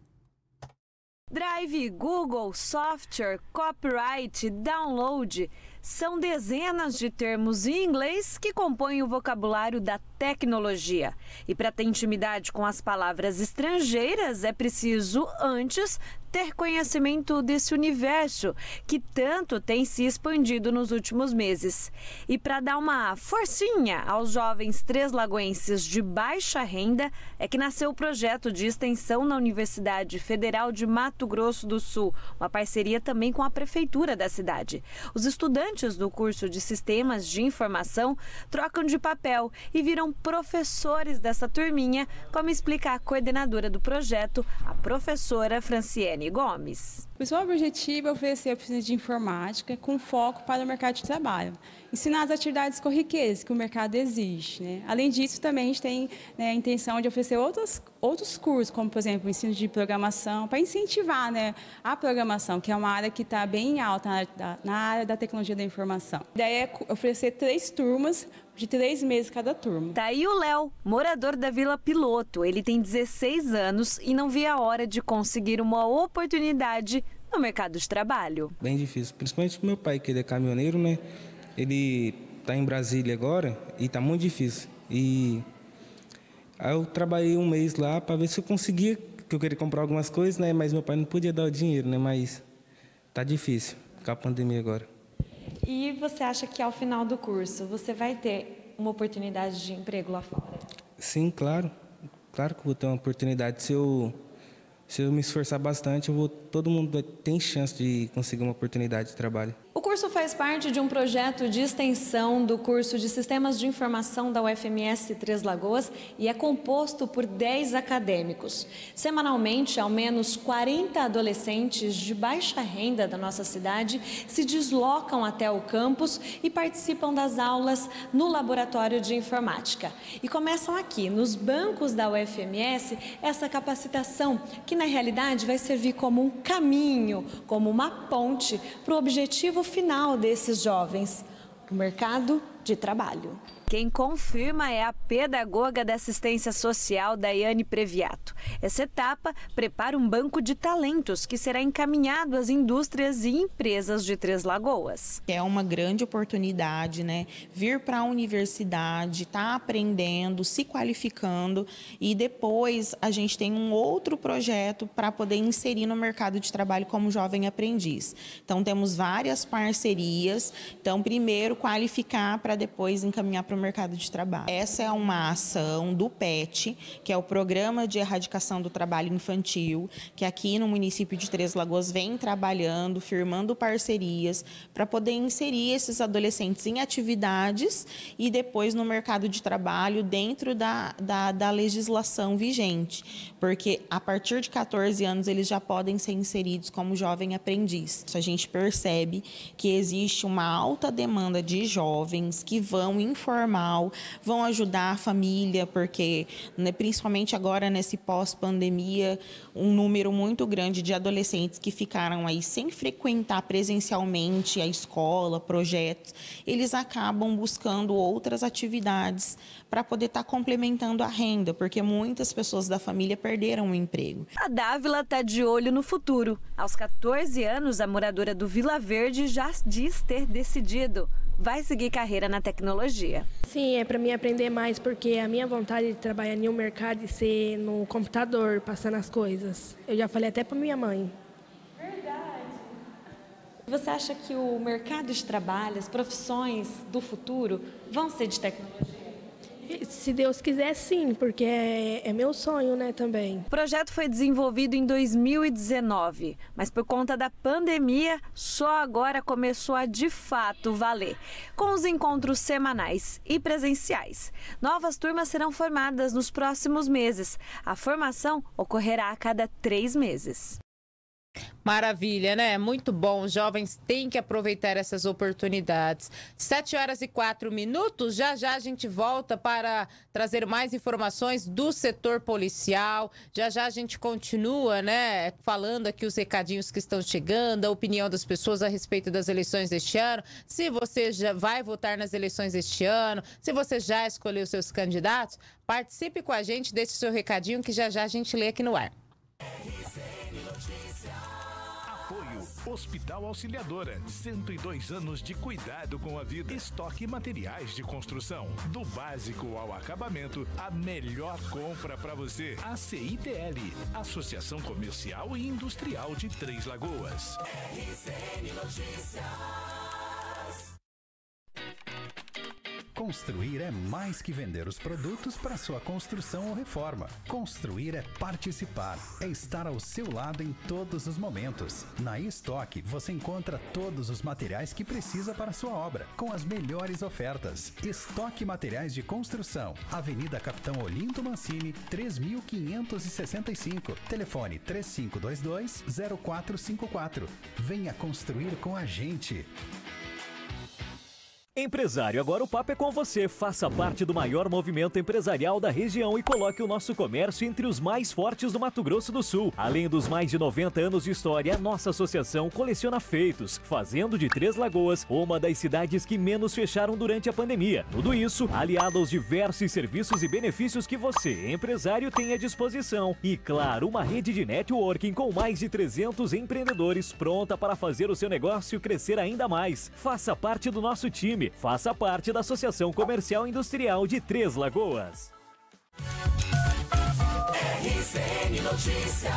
Drive, Google, software, copyright, download... São dezenas de termos em inglês que compõem o vocabulário da tecnologia. E para ter intimidade com as palavras estrangeiras, é preciso, antes, ter conhecimento desse universo que tanto tem se expandido nos últimos meses. E para dar uma forcinha aos jovens treslagoenses de baixa renda, é que nasceu o projeto de extensão na Universidade Federal de Mato Grosso do Sul, uma parceria também com a prefeitura da cidade. Os estudantes do curso de Sistemas de Informação trocam de papel e viram professores dessa turminha, como explica a coordenadora do projeto, a professora Franciene Gomes. O seu objetivo é oferecer oficinas de informática com foco para o mercado de trabalho, ensinar as atividades corriqueiras que o mercado exige, né? Além disso, também a gente tem, né, a intenção de oferecer outros, outros cursos, como, por exemplo, o ensino de programação, para incentivar, né, a programação, que é uma área que está bem alta na área, da, na área da tecnologia da informação. A ideia é oferecer três turmas, de três meses cada turma. Tá aí o Léo, morador da Vila Piloto. Ele tem dezesseis anos e não vê a hora de conseguir uma oportunidade no mercado de trabalho. Bem difícil, principalmente pro meu pai, que ele é caminhoneiro, né? Ele tá em Brasília agora e tá muito difícil. E aí eu trabalhei um mês lá para ver se eu conseguia, que eu queria comprar algumas coisas, né? Mas meu pai não podia dar o dinheiro, né? Mas tá difícil com a pandemia agora. E você acha que ao final do curso você vai ter uma oportunidade de emprego lá fora? Sim, claro. Claro que vou ter uma oportunidade. Se eu, se eu me esforçar bastante, eu vou, todo mundo tem chance de conseguir uma oportunidade de trabalho. O curso faz parte de um projeto de extensão do curso de Sistemas de Informação da U F M S Três Lagoas e é composto por dez acadêmicos. Semanalmente, ao menos quarenta adolescentes de baixa renda da nossa cidade se deslocam até o campus e participam das aulas no Laboratório de Informática. E começam aqui, nos bancos da U F M S, essa capacitação, que na realidade vai servir como um caminho, como uma ponte para o objetivo objetivo final desses jovens: o mercado de trabalho. Quem confirma é a pedagoga da assistência social, Daiane Previato. Essa etapa prepara um banco de talentos que será encaminhado às indústrias e empresas de Três Lagoas. É uma grande oportunidade, né? Vir para a universidade, estar tá aprendendo, se qualificando e depois a gente tem um outro projeto para poder inserir no mercado de trabalho como jovem aprendiz. Então temos várias parcerias. Então primeiro qualificar para depois encaminhar para o mercado de trabalho. Essa é uma ação do P E T, que é o Programa de Erradicação do Trabalho Infantil, que aqui no município de Três Lagoas vem trabalhando, firmando parcerias para poder inserir esses adolescentes em atividades e depois no mercado de trabalho dentro da, da, da legislação vigente, porque a partir de quatorze anos eles já podem ser inseridos como jovem aprendiz. A gente percebe que existe uma alta demanda de jovens que vão informar, vão ajudar a família, porque né, principalmente agora nesse pós-pandemia, um número muito grande de adolescentes que ficaram aí sem frequentar presencialmente a escola, projetos, eles acabam buscando outras atividades para poder estar tá complementando a renda, porque muitas pessoas da família perderam o emprego. A Dávila está de olho no futuro. Aos quatorze anos, a moradora do Vila Verde já diz ter decidido: vai seguir carreira na tecnologia. Sim, é para mim aprender mais, porque a minha vontade de trabalhar em um mercado e ser no computador, passando as coisas. Eu já falei até para minha mãe. Verdade. Você acha que o mercado de trabalho, as profissões do futuro vão ser de tecnologia? Se Deus quiser, sim, porque é, é meu sonho, né, também. O projeto foi desenvolvido em dois mil e dezenove, mas por conta da pandemia, só agora começou a de fato valer, com os encontros semanais e presenciais. Novas turmas serão formadas nos próximos meses. A formação ocorrerá a cada três meses. Maravilha, né? Muito bom. Os jovens têm que aproveitar essas oportunidades. Sete horas e quatro minutos. Já já a gente volta para trazer mais informações do setor policial. Já já a gente continua, né? Falando aqui os recadinhos que estão chegando, a opinião das pessoas a respeito das eleições deste ano. Se você já vai votar nas eleições deste ano, se você já escolheu seus candidatos, participe com a gente, deixe seu recadinho que já já a gente lê aqui no ar. Hospital Auxiliadora, cento e dois anos de cuidado com a vida. Estoque materiais de construção, do básico ao acabamento, a melhor compra para você. A C I T L, Associação Comercial e Industrial de Três Lagoas. R C N Notícias. Construir é mais que vender os produtos para sua construção ou reforma. Construir é participar, é estar ao seu lado em todos os momentos. Na Estoque você encontra todos os materiais que precisa para sua obra, com as melhores ofertas. Estoque Materiais de Construção, Avenida Capitão Olinto Mancini, três mil quinhentos e sessenta e cinco. Telefone três cinco dois dois, zero quatro cinco quatro. Venha construir com a gente. Empresário, agora o papo é com você. Faça parte do maior movimento empresarial da região e coloque o nosso comércio entre os mais fortes do Mato Grosso do Sul. Além dos mais de noventa anos de história, a nossa associação coleciona feitos, fazendo de Três Lagoas uma das cidades que menos fecharam durante a pandemia. Tudo isso aliado aos diversos serviços e benefícios que você, empresário, tem à disposição. E claro, uma rede de networking com mais de trezentos empreendedores pronta para fazer o seu negócio crescer ainda mais. Faça parte do nosso time. Faça parte da Associação Comercial e Industrial de Três Lagoas. R C N Notícias.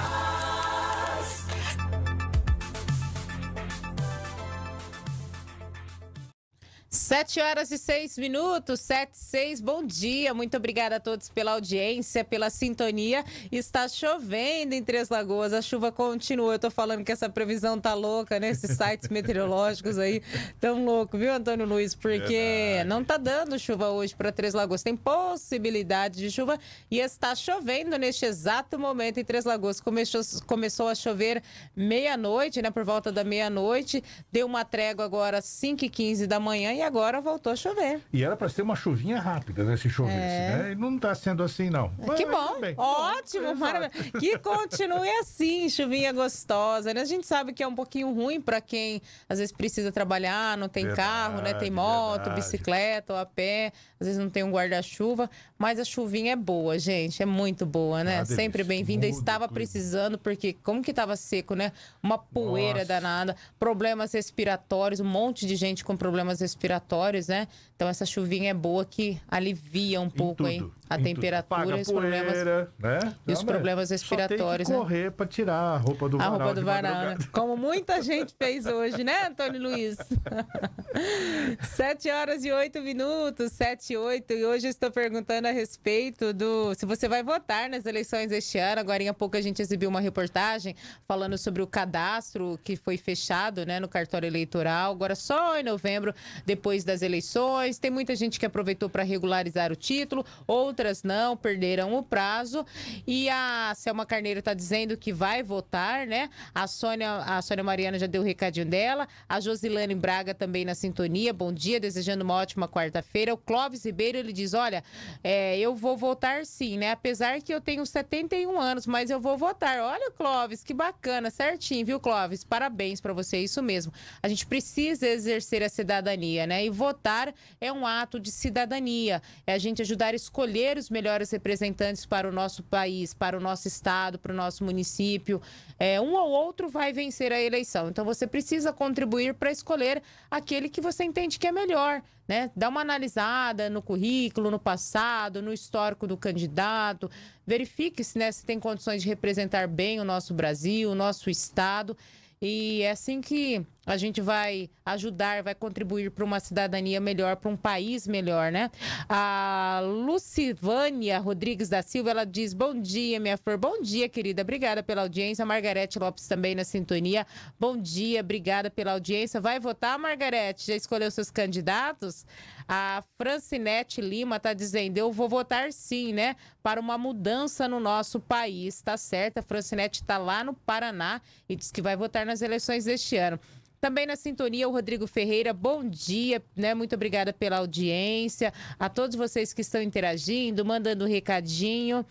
Sete horas e seis minutos, sete e seis, bom dia, muito obrigada a todos pela audiência, pela sintonia. Está chovendo em Três Lagoas, a chuva continua, eu tô falando que essa previsão tá louca, né? Esses sites meteorológicos aí tão louco, viu, Antônio Luiz? Porque Verdade. Não tá dando chuva hoje para Três Lagoas, tem possibilidade de chuva e está chovendo neste exato momento em Três Lagoas. Começou, começou a chover meia-noite, né? Por volta da meia-noite, deu uma trégua agora às cinco e quinze da manhã e e agora voltou a chover. E era para ser uma chuvinha rápida, né? Se chovesse, É. né? E não está sendo assim, não. Que Mas, bom, tudo bem. ótimo, maravilhoso. Que continue assim, chuvinha gostosa, né? A gente sabe que é um pouquinho ruim para quem às vezes precisa trabalhar, não tem Verdade, carro, né? Tem moto, verdade. bicicleta ou a pé, às vezes não tem um guarda-chuva, mas a chuvinha é boa, gente, é muito boa, né? Ah, delícia. Sempre bem-vinda. Muda Estava tudo. precisando, porque como que tava seco, né? Uma poeira Nossa. danada, problemas respiratórios, um monte de gente com problemas respiratórios, né? Então essa chuvinha é boa que alivia um pouco aí a Em tudo. temperatura Paga e os problemas, poeira, né? e os Não, problemas mas respiratórios, só tem né? que correr para tirar a roupa do A varal roupa do de varal, né? madrugada. Como muita gente fez hoje, né, Antônio Luiz? Sete horas e oito minutos, sete e oito. E hoje eu estou perguntando a respeito do... se você vai votar nas eleições deste ano. Agora, há pouco, a gente exibiu uma reportagem falando sobre o cadastro que foi fechado, né, no cartório eleitoral. Agora, só em novembro, depois das eleições. Tem muita gente que aproveitou para regularizar o título, outras não, perderam o prazo. E a Selma Carneiro está dizendo que vai votar, né? A Sônia, a Sônia Mariana já deu o recadinho dela. A Josilane Braga também na sintonia. Bom dia, desejando uma ótima quarta-feira. O Clóvis Ribeiro, ele diz, olha, é, eu vou votar sim, né? Apesar que eu tenho setenta e um anos, mas eu vou votar. Olha, Clóvis, que bacana, certinho, viu, Clóvis? Parabéns para você, isso mesmo. A gente precisa exercer a cidadania, né? E votar é um ato de cidadania. É a gente ajudar a escolher os melhores representantes para o nosso país, para o nosso estado, para o nosso município. É, um ou outro vai vencer a eleição. Então, você precisa contribuir para escolher aquele que você entende que é melhor, né? Dá uma analisada no currículo, no passado, no histórico do candidato. Verifique se, né, se tem condições de representar bem o nosso Brasil, o nosso estado. E é assim que a gente vai ajudar, vai contribuir para uma cidadania melhor, para um país melhor, né? A Lucivânia Rodrigues da Silva, ela diz, bom dia, minha flor. Bom dia, querida. Obrigada pela audiência. A Margarete Lopes também na sintonia. Bom dia, obrigada pela audiência. Vai votar, Margarete? Já escolheu seus candidatos? A Francinete Lima está dizendo, eu vou votar sim, né? Para uma mudança no nosso país. Tá certo, a Francinete está lá no Paraná e diz que vai votar nas eleições deste ano. Também na sintonia, o Rodrigo Ferreira, bom dia, né? Muito obrigada pela audiência. A todos vocês que estão interagindo, mandando um recadinho.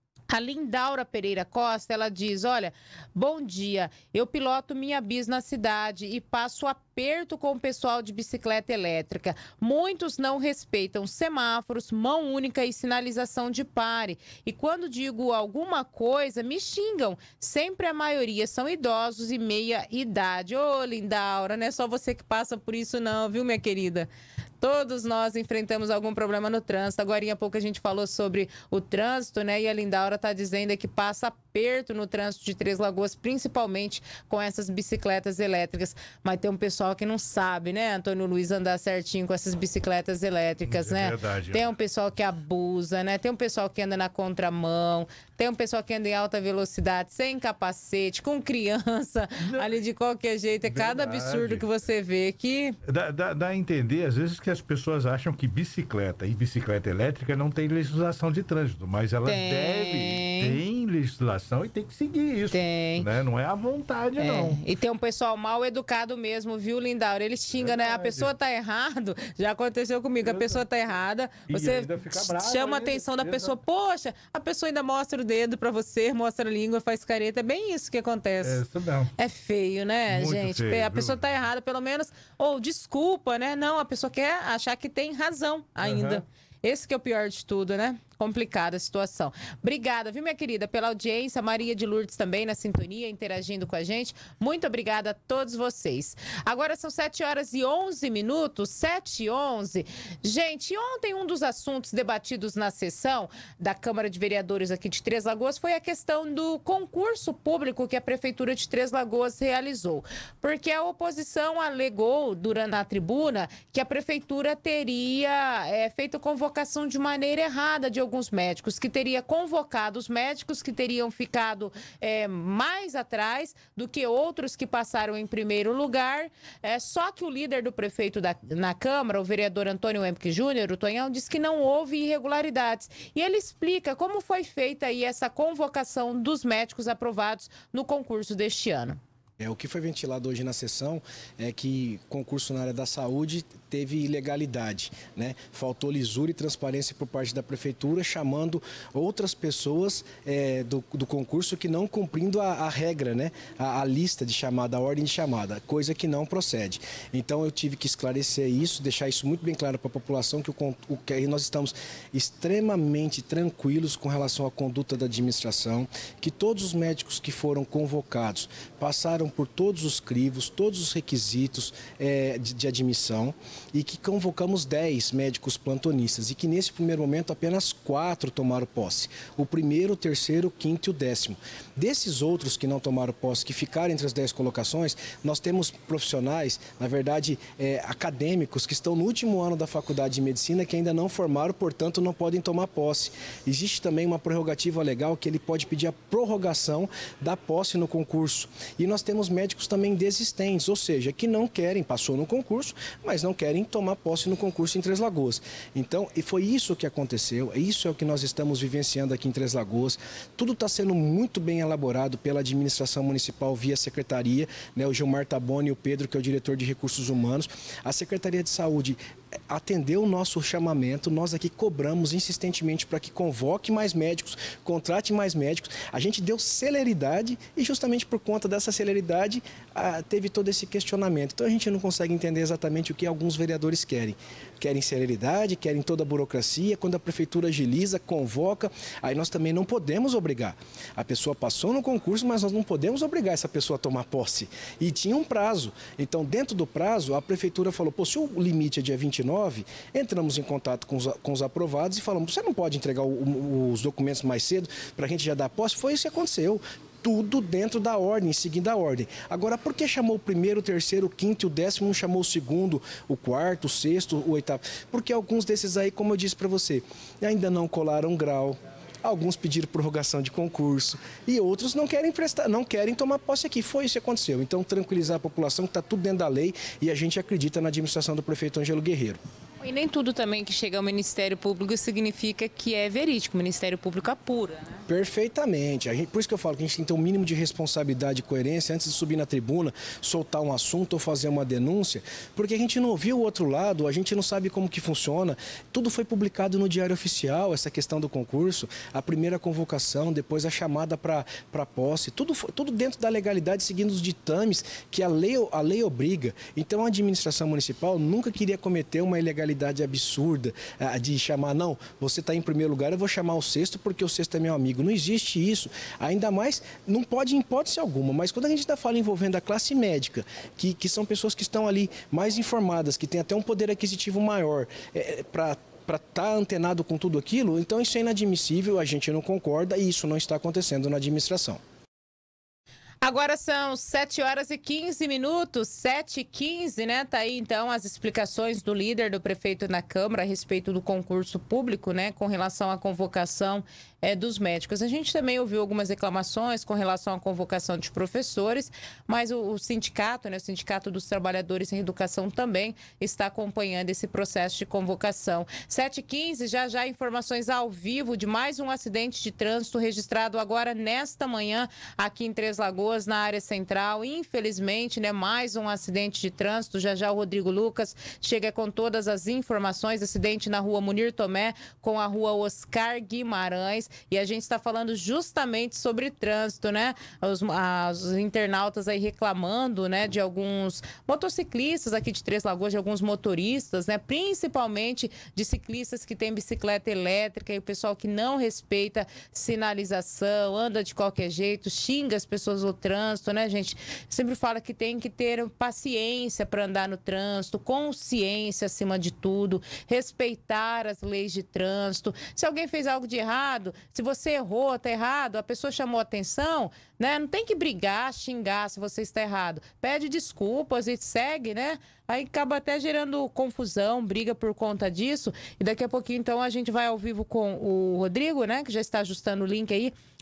A Lindaura Pereira Costa, ela diz, olha, bom dia, eu piloto minha bis na cidade e passo aperto com o pessoal de bicicleta elétrica. Muitos não respeitam semáforos, mão única e sinalização de pare. E quando digo alguma coisa, me xingam. Sempre a maioria são idosos e meia idade. Ô, Lindaura, não é só você que passa por isso não, viu, minha querida? Todos nós enfrentamos algum problema no trânsito. Agora, há pouco a gente falou sobre o trânsito, né? E a Lindaura está dizendo que passa aperto no trânsito de Três Lagoas, principalmente com essas bicicletas elétricas. Mas tem um pessoal que não sabe, né, Antônio Luiz, andar certinho com essas bicicletas elétricas, É né? verdade. Tem um pessoal que abusa, né? Tem um pessoal que anda na contramão, tem um pessoal que anda em alta velocidade, sem capacete, com criança, ali de qualquer jeito. É cada Verdade. absurdo que você vê que... Dá, dá, dá a entender, às vezes, que as pessoas acham que bicicleta e bicicleta elétrica não tem legislação de trânsito, mas ela Tem. deve, tem legislação e tem que seguir isso. Tem. Né? Não é à vontade, É, não. e tem um pessoal mal educado mesmo, viu, Lindaura? Ele xinga, né? A pessoa tá errado. Já aconteceu comigo. A pessoa tá errada. E Você ainda fica brava chama a ainda. atenção da Exato. pessoa. Poxa, a pessoa ainda mostra o dedo pra você, mostra a língua, faz careta. É bem isso que acontece. É isso não. É feio, né, Muito gente? feio, a viu? pessoa tá errada, pelo menos. Ou desculpa, né? Não, a pessoa quer achar que tem razão ainda. Aham. Esse que é o pior de tudo, né? Complicada a situação. Obrigada, viu, minha querida, pela audiência. Maria de Lourdes também na sintonia, interagindo com a gente. Muito obrigada a todos vocês. Agora são sete horas e onze minutos, sete e onze. Gente, ontem um dos assuntos debatidos na sessão da Câmara de Vereadores aqui de Três Lagoas foi a questão do concurso público que a Prefeitura de Três Lagoas realizou. Porque a oposição alegou, durante a tribuna, que a Prefeitura teria é, feito convocação de maneira errada de alguns médicos, que teria convocado os médicos que teriam ficado é, mais atrás do que outros que passaram em primeiro lugar. É, só que o líder do prefeito da, na Câmara, o vereador Antônio Emke Júnior, o Tonhão, diz que não houve irregularidades. E ele explica como foi feita aí essa convocação dos médicos aprovados no concurso deste ano. É, o que foi ventilado hoje na sessão é que concurso na área da saúde teve ilegalidade, né? Faltou lisura e transparência por parte da prefeitura, chamando outras pessoas é, do, do concurso que não cumprindo a, a regra, né? A, a lista de chamada, a ordem de chamada, coisa que não procede. Então eu tive que esclarecer isso, deixar isso muito bem claro para a população, que, o, o, que nós estamos extremamente tranquilos com relação à conduta da administração, que todos os médicos que foram convocados passaram por todos os crivos, todos os requisitos é, de, de admissão, e que convocamos dez médicos plantonistas e que nesse primeiro momento apenas quatro tomaram posse. O primeiro, o terceiro, o quinto e o décimo. Desses outros que não tomaram posse, que ficaram entre as dez colocações, nós temos profissionais, na verdade, é, acadêmicos, que estão no último ano da faculdade de medicina, que ainda não formaram, portanto não podem tomar posse. Existe também uma prerrogativa legal que ele pode pedir a prorrogação da posse no concurso. E nós temos médicos também desistentes, ou seja, que não querem, passou no concurso, mas não querem tomar posse no concurso em Três Lagoas. Então, e foi isso que aconteceu, isso é o que nós estamos vivenciando aqui em Três Lagoas. Tudo está sendo muito bem elaborado pela administração municipal via secretaria, né, o Gilmar Taboni e o Pedro, que é o diretor de recursos humanos. A Secretaria de Saúde atendeu o nosso chamamento, nós aqui cobramos insistentemente para que convoque mais médicos, contrate mais médicos. A gente deu celeridade e justamente por conta dessa celeridade ah, teve todo esse questionamento. Então a gente não consegue entender exatamente o que alguns vereadores querem. Querem celeridade, querem toda a burocracia, quando a prefeitura agiliza, convoca, aí nós também não podemos obrigar. A pessoa passou no concurso, mas nós não podemos obrigar essa pessoa a tomar posse. E tinha um prazo. Então, dentro do prazo, a prefeitura falou, pô, se o limite é dia vinte e nove, entramos em contato com os, com os aprovados e falamos, você não pode entregar o, o, os documentos mais cedo para a gente já dar posse? Foi isso que aconteceu. Tudo dentro da ordem, seguindo a ordem. Agora, por que chamou o primeiro, o terceiro, o quinto e o décimo, não chamou o segundo, o quarto, o sexto, o oitavo? Porque alguns desses aí, como eu disse para você, ainda não colaram grau, alguns pediram prorrogação de concurso e outros não querem prestar, não querem tomar posse aqui. Foi isso que aconteceu. Então, tranquilizar a população que está tudo dentro da lei e a gente acredita na administração do prefeito Ângelo Guerreiro. E nem tudo também que chega ao Ministério Público significa que é verídico. O Ministério Público apura, né? Perfeitamente. A gente, por isso que eu falo que a gente tem que ter um mínimo de responsabilidade e coerência antes de subir na tribuna, soltar um assunto ou fazer uma denúncia, porque a gente não ouviu o outro lado, a gente não sabe como que funciona. Tudo foi publicado no Diário Oficial, essa questão do concurso, a primeira convocação, depois a chamada para para posse, tudo, tudo dentro da legalidade, seguindo os ditames que a lei, a lei obriga. Então a administração municipal nunca queria cometer uma ilegalidade absurda de chamar, não, você está em primeiro lugar, eu vou chamar o sexto porque o sexto é meu amigo. Não existe isso. Ainda mais, não pode em hipótese alguma, mas quando a gente está falando envolvendo a classe médica, que, que são pessoas que estão ali mais informadas, que têm até um poder aquisitivo maior, é, para para estar antenado com tudo aquilo, então isso é inadmissível, a gente não concorda e isso não está acontecendo na administração. Agora são sete horas e quinze minutos, sete e quinze, né? Tá aí então as explicações do líder do prefeito na Câmara a respeito do concurso público, né? Com relação à convocação é, dos médicos. A gente também ouviu algumas reclamações com relação à convocação de professores, mas o, o sindicato, né? O Sindicato dos Trabalhadores em Educação também está acompanhando esse processo de convocação. sete e quinze, já já informações ao vivo de mais um acidente de trânsito registrado agora nesta manhã aqui em Três Lagoas, na área central. Infelizmente, né, mais um acidente de trânsito. Já já o Rodrigo Lucas chega com todas as informações. Acidente na rua Munir Tomé com a rua Oscar Guimarães. E a gente está falando justamente sobre trânsito, né? Os, os internautas aí reclamando, né, de alguns motociclistas aqui de Três Lagoas, de alguns motoristas, né? Principalmente de ciclistas que têm bicicleta elétrica e o pessoal que não respeita sinalização, anda de qualquer jeito, xinga as pessoas no trânsito, né, gente? Sempre fala que tem que ter paciência para andar no trânsito, consciência acima de tudo, respeitar as leis de trânsito. Se alguém fez algo de errado, se você errou, tá errado, a pessoa chamou atenção, né? Não tem que brigar, xingar se você está errado. Pede desculpas e segue, né? Aí acaba até gerando confusão, briga por conta disso. E daqui a pouquinho, então, a gente vai ao vivo com o Rodrigo, né? Que já está ajustando o link aí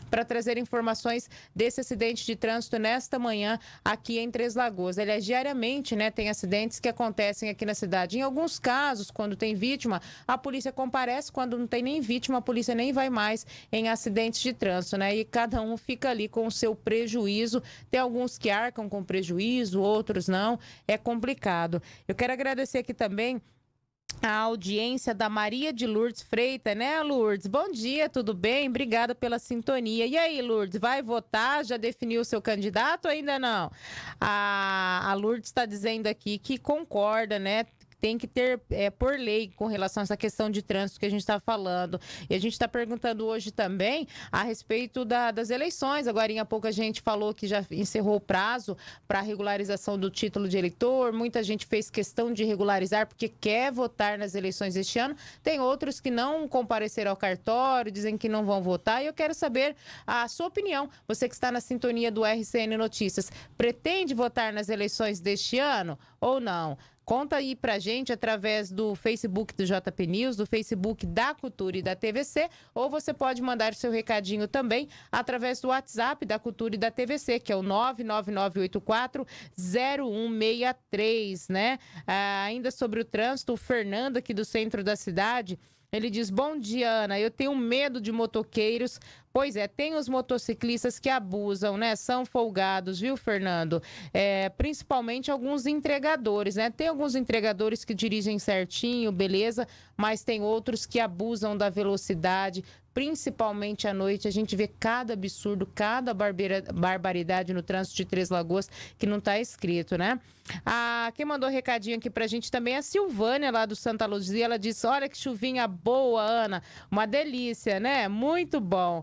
para trazer informações desse acidente de trânsito nesta manhã aqui em Três Lagoas. Aliás, diariamente, né, tem acidentes que acontecem aqui na cidade. Em alguns casos, quando tem vítima, a polícia comparece, quando não tem nem vítima, a polícia nem vai mais em acidentes de trânsito, né? E cada um fica ali com o seu prejuízo. Tem alguns que arcam com prejuízo, outros não. É complicado. Eu quero agradecer aqui também a audiência da Maria de Lourdes Freitas, né, Lourdes? Bom dia, tudo bem? Obrigada pela sintonia. E aí, Lourdes, vai votar? Já definiu o seu candidato ou ainda não? A, a Lourdes está dizendo aqui que concorda, né? Tem que ter, é, por lei, com relação a essa questão de trânsito que a gente está falando. E a gente está perguntando hoje também a respeito da, das eleições. Agora, em pouco, a gente falou que já encerrou o prazo para a regularização do título de eleitor. Muita gente fez questão de regularizar porque quer votar nas eleições este ano. Tem outros que não compareceram ao cartório, dizem que não vão votar. E eu quero saber a sua opinião. Você que está na sintonia do R C N Notícias, pretende votar nas eleições deste ano ou não? Conta aí pra gente através do Facebook do J P News, do Facebook da Cultura e da T V C, ou você pode mandar seu recadinho também através do WhatsApp da Cultura e da T V C, que é o nove nove nove oito quatro zero um seis três, né? Ah, ainda sobre o trânsito, o Fernando aqui do centro da cidade, ele diz: bom dia, Ana, eu tenho medo de motoqueiros. Pois é, tem os motociclistas que abusam, né? São folgados, viu, Fernando? É, principalmente alguns entregadores, né? Tem alguns entregadores que dirigem certinho, beleza, mas tem outros que abusam da velocidade, principalmente à noite. A gente vê cada absurdo, cada barbeira, barbaridade no trânsito de Três Lagoas que não está escrito, né? Ah, quem mandou recadinho aqui pra gente também é a Silvânia, lá do Santa Luzia. Ela disse: olha que chuvinha boa, Ana, uma delícia, né? Muito bom.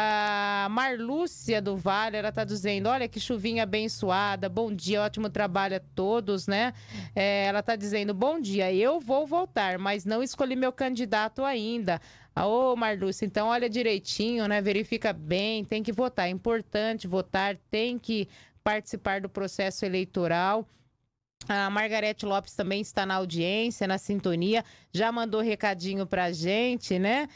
A Marlúcia do Vale, ela tá dizendo: olha que chuvinha abençoada, bom dia, ótimo trabalho a todos, né? É, ela tá dizendo: bom dia, eu vou voltar, mas não escolhi meu candidato ainda. Ô, Marlúcia, então olha direitinho, né? Verifica bem, tem que votar, é importante votar, tem que participar do processo eleitoral. A Margarete Lopes também está na audiência, na sintonia, já mandou recadinho pra gente, né?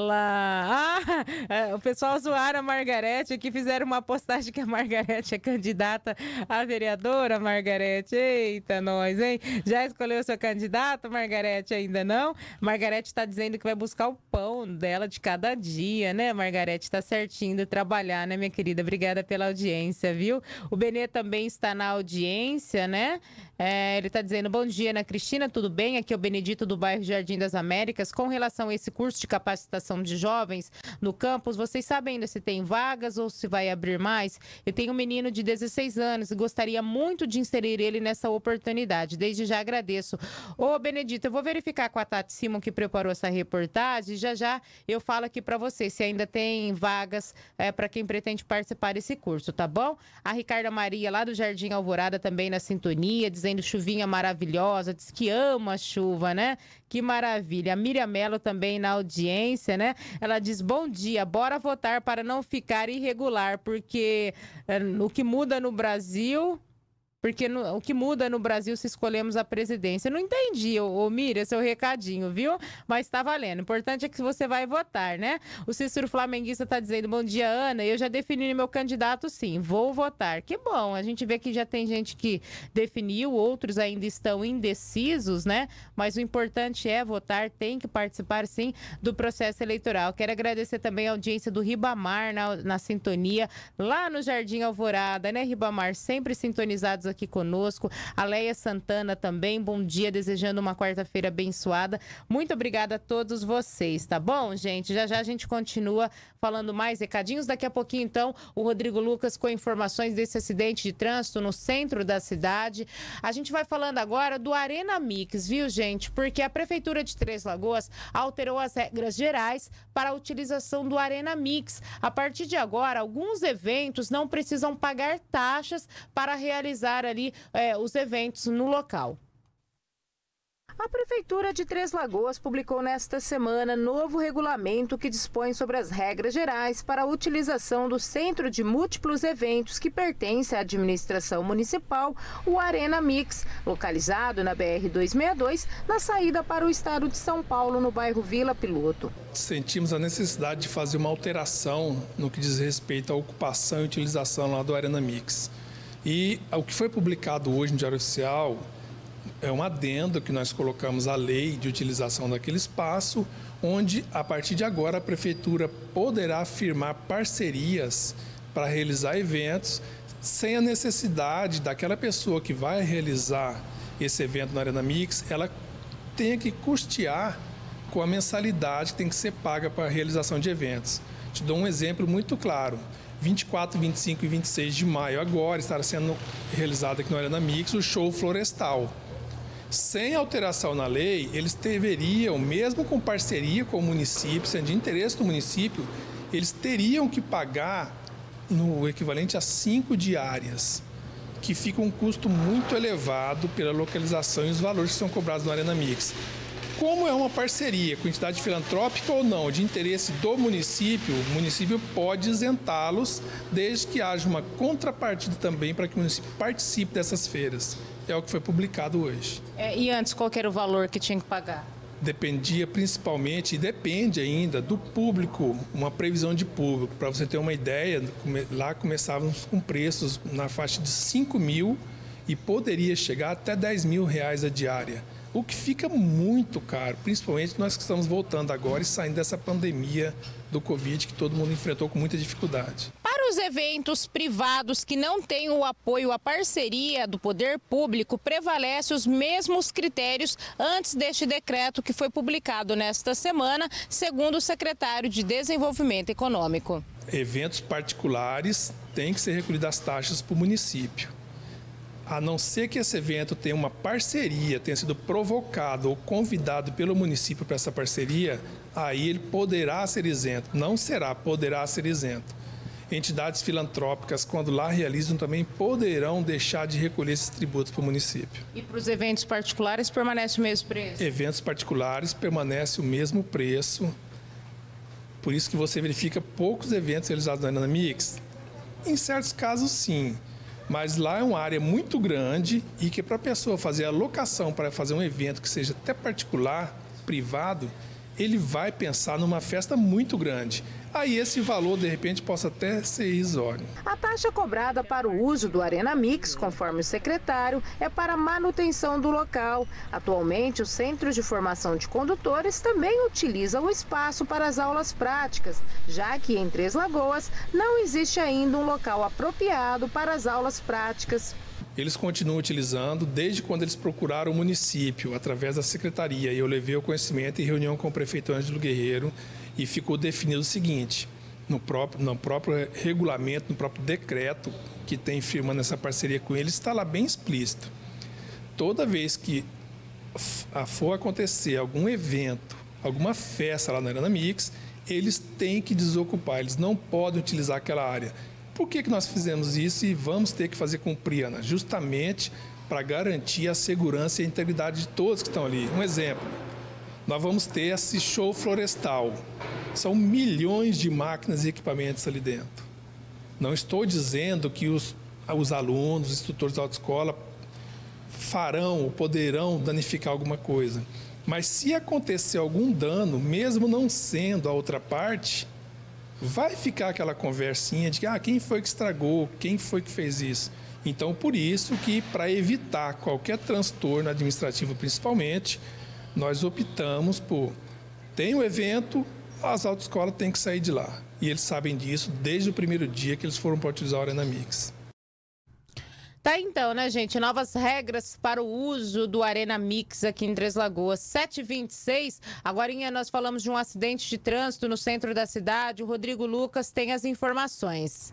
Ela... Ah, o pessoal zoaram a Margarete aqui, fizeram uma postagem que a Margarete é candidata a vereadora, Margarete. Eita, nós, hein? Já escolheu seu candidato, Margarete? Ainda não? Margarete está dizendo que vai buscar o pão dela de cada dia, né, Margarete? Está certinho de trabalhar, né, minha querida? Obrigada pela audiência, viu? O Benê também está na audiência, né? É, ele está dizendo: bom dia, Ana Cristina, tudo bem? Aqui é o Benedito do bairro Jardim das Américas. Com relação a esse curso de capacitação de jovens no campus, vocês sabem ainda se tem vagas ou se vai abrir mais? Eu tenho um menino de dezesseis anos e gostaria muito de inserir ele nessa oportunidade. Desde já agradeço. Ô, Benedito, eu vou verificar com a Tati Simon, que preparou essa reportagem, e já já eu falo aqui para você se ainda tem vagas é, para quem pretende participar desse curso, tá bom? A Ricarda Maria, lá do Jardim Alvorada, também na sintonia, dizendo: chuvinha maravilhosa, diz que ama a chuva, né? Que maravilha. A Miriam Mello também na audiência, né? Ela diz: bom dia, bora votar para não ficar irregular, porque é, o que muda no Brasil... Porque no, o que muda no Brasil se escolhemos a presidência. Não entendi, ô, ô Miriam, seu recadinho, viu? Mas tá valendo. O importante é que você vai votar, né? O Cícero Flamenguista tá dizendo: bom dia, Ana. Eu já defini meu candidato, sim. Vou votar. Que bom. A gente vê que já tem gente que definiu, outros ainda estão indecisos, né? Mas o importante é votar, tem que participar, sim, do processo eleitoral. Quero agradecer também a audiência do Ribamar na, na sintonia, lá no Jardim Alvorada, né, Ribamar? Sempre sintonizados aqui conosco. A Leia Santana também, bom dia, desejando uma quarta-feira abençoada. Muito obrigada a todos vocês, tá bom, gente? Já já a gente continua falando mais recadinhos. Daqui a pouquinho, então, o Rodrigo Lucas com informações desse acidente de trânsito no centro da cidade. A gente vai falando agora do Arena Mix, viu, gente? Porque a Prefeitura de Três Lagoas alterou as regras gerais para a utilização do Arena Mix. A partir de agora, alguns eventos não precisam pagar taxas para realizar ali é, os eventos no local. A Prefeitura de Três Lagoas publicou nesta semana novo regulamento que dispõe sobre as regras gerais para a utilização do Centro de Múltiplos Eventos que pertence à administração municipal, o Arena Mix, localizado na B R duzentos e sessenta e dois, na saída para o estado de São Paulo, no bairro Vila Piloto. Sentimos a necessidade de fazer uma alteração no que diz respeito à ocupação e utilização lá do Arena Mix. E o que foi publicado hoje no Diário Oficial é um adendo que nós colocamos à lei de utilização daquele espaço, onde, a partir de agora, a Prefeitura poderá firmar parcerias para realizar eventos sem a necessidade daquela pessoa que vai realizar esse evento na Arena Mix, ela tenha que custear com a mensalidade que tem que ser paga para a realização de eventos. Te dou um exemplo muito claro. vinte e quatro, vinte e cinco e vinte e seis de maio agora estará sendo realizado aqui no Arena Mix o show florestal. Sem alteração na lei, eles deveriam, mesmo com parceria com o município, sendo de interesse do município, eles teriam que pagar no equivalente a cinco diárias, que fica um custo muito elevado pela localização e os valores que são cobrados no Arena Mix. Como é uma parceria com entidade filantrópica ou não, de interesse do município, o município pode isentá-los, desde que haja uma contrapartida também para que o município participe dessas feiras. É o que foi publicado hoje. É, e antes, qual era o valor que tinha que pagar? Dependia principalmente, e depende ainda, do público, uma previsão de público. Para você ter uma ideia, lá começávamos com preços na faixa de cinco mil e poderia chegar até dez mil reais a diária. O que fica muito caro, principalmente nós que estamos voltando agora e saindo dessa pandemia do Covid que todo mundo enfrentou com muita dificuldade. Para os eventos privados que não têm o apoio à parceria do poder público, prevalecem os mesmos critérios antes deste decreto que foi publicado nesta semana, segundo o secretário de Desenvolvimento Econômico. Eventos particulares têm que ser recolhidas as taxas para o município. A não ser que esse evento tenha uma parceria, tenha sido provocado ou convidado pelo município para essa parceria, aí ele poderá ser isento. Não será, poderá ser isento. Entidades filantrópicas, quando lá realizam, também poderão deixar de recolher esses tributos para o município. E para os eventos particulares permanece o mesmo preço? Eventos particulares permanece o mesmo preço. Por isso que você verifica poucos eventos realizados na Arena Mix. Em certos casos, sim. Mas lá é uma área muito grande e que para a pessoa fazer a locação para fazer um evento que seja até particular, privado, ele vai pensar numa festa muito grande. Aí esse valor, de repente, possa até ser irrisório. A taxa cobrada para o uso do Arena Mix, conforme o secretário, é para manutenção do local. Atualmente, o Centro de Formação de Condutores também utiliza o espaço para as aulas práticas, já que em Três Lagoas não existe ainda um local apropriado para as aulas práticas. Eles continuam utilizando desde quando eles procuraram o município, através da secretaria. E eu levei o conhecimento em reunião com o prefeito Ângelo Guerreiro e ficou definido o seguinte, no próprio, no próprio regulamento, no próprio decreto que tem firmando essa parceria com eles, está lá bem explícito. Toda vez que for acontecer algum evento, alguma festa lá na Arena Mix, eles têm que desocupar, eles não podem utilizar aquela área. Por que que nós fizemos isso e vamos ter que fazer cumprir, Ana? Justamente para garantir a segurança e a integridade de todos que estão ali. Um exemplo, nós vamos ter esse show florestal. São milhões de máquinas e equipamentos ali dentro. Não estou dizendo que os, os alunos, os instrutores da autoescola farão ou poderão danificar alguma coisa. Mas se acontecer algum dano, mesmo não sendo a outra parte, vai ficar aquela conversinha de que, ah, quem foi que estragou, quem foi que fez isso. Então, por isso que, para evitar qualquer transtorno administrativo principalmente, nós optamos por, tem o evento, as autoescolas têm que sair de lá. E eles sabem disso desde o primeiro dia que eles foram para utilizar a Arena Mix. Tá então, né, gente? Novas regras para o uso do Arena Mix aqui em Três Lagoas. sete e vinte e seis, agorinha nós falamos de um acidente de trânsito no centro da cidade. O Rodrigo Lucas tem as informações.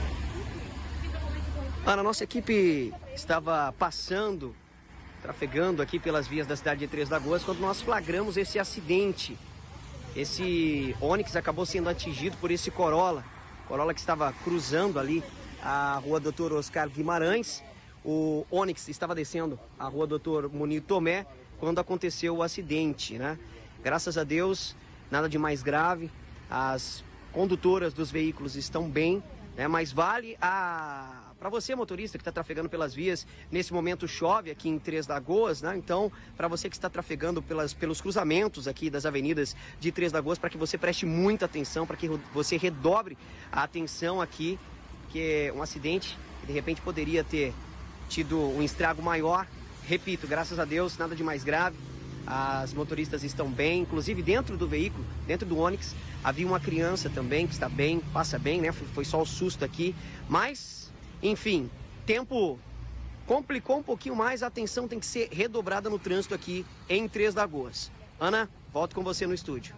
Ana, nossa equipe estava passando, trafegando aqui pelas vias da cidade de Três Lagoas, quando nós flagramos esse acidente. Esse Onix acabou sendo atingido por esse Corolla. Corolla que estava cruzando ali a rua doutor Oscar Guimarães. O Onix estava descendo a rua doutor Munir Tomé quando aconteceu o acidente, né? Graças a Deus, nada de mais grave, as condutoras dos veículos estão bem, né? Mas vale a... para você, motorista que está trafegando pelas vias, nesse momento chove aqui em Três Lagoas, né? Então, para você que está trafegando pelas, pelos cruzamentos aqui das avenidas de Três Lagoas, para que você preste muita atenção, para que você redobre a atenção aqui, que um acidente que de repente poderia ter tido um estrago maior. Repito, graças a Deus, nada de mais grave. As motoristas estão bem, inclusive dentro do veículo, dentro do Onix, havia uma criança também que está bem, passa bem, né? Foi só o susto aqui, mas, enfim, tempo complicou um pouquinho mais, a atenção tem que ser redobrada no trânsito aqui em Três Lagoas. Ana, volto com você no estúdio.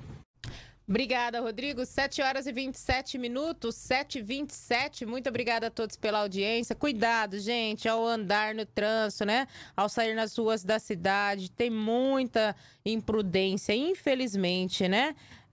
Obrigada, Rodrigo. sete horas e vinte e sete minutos, sete e vinte e sete. Muito obrigada a todos pela audiência. Cuidado, gente, ao andar no trânsito, né? Ao sair nas ruas da cidade. Tem muita imprudência, infelizmente, né?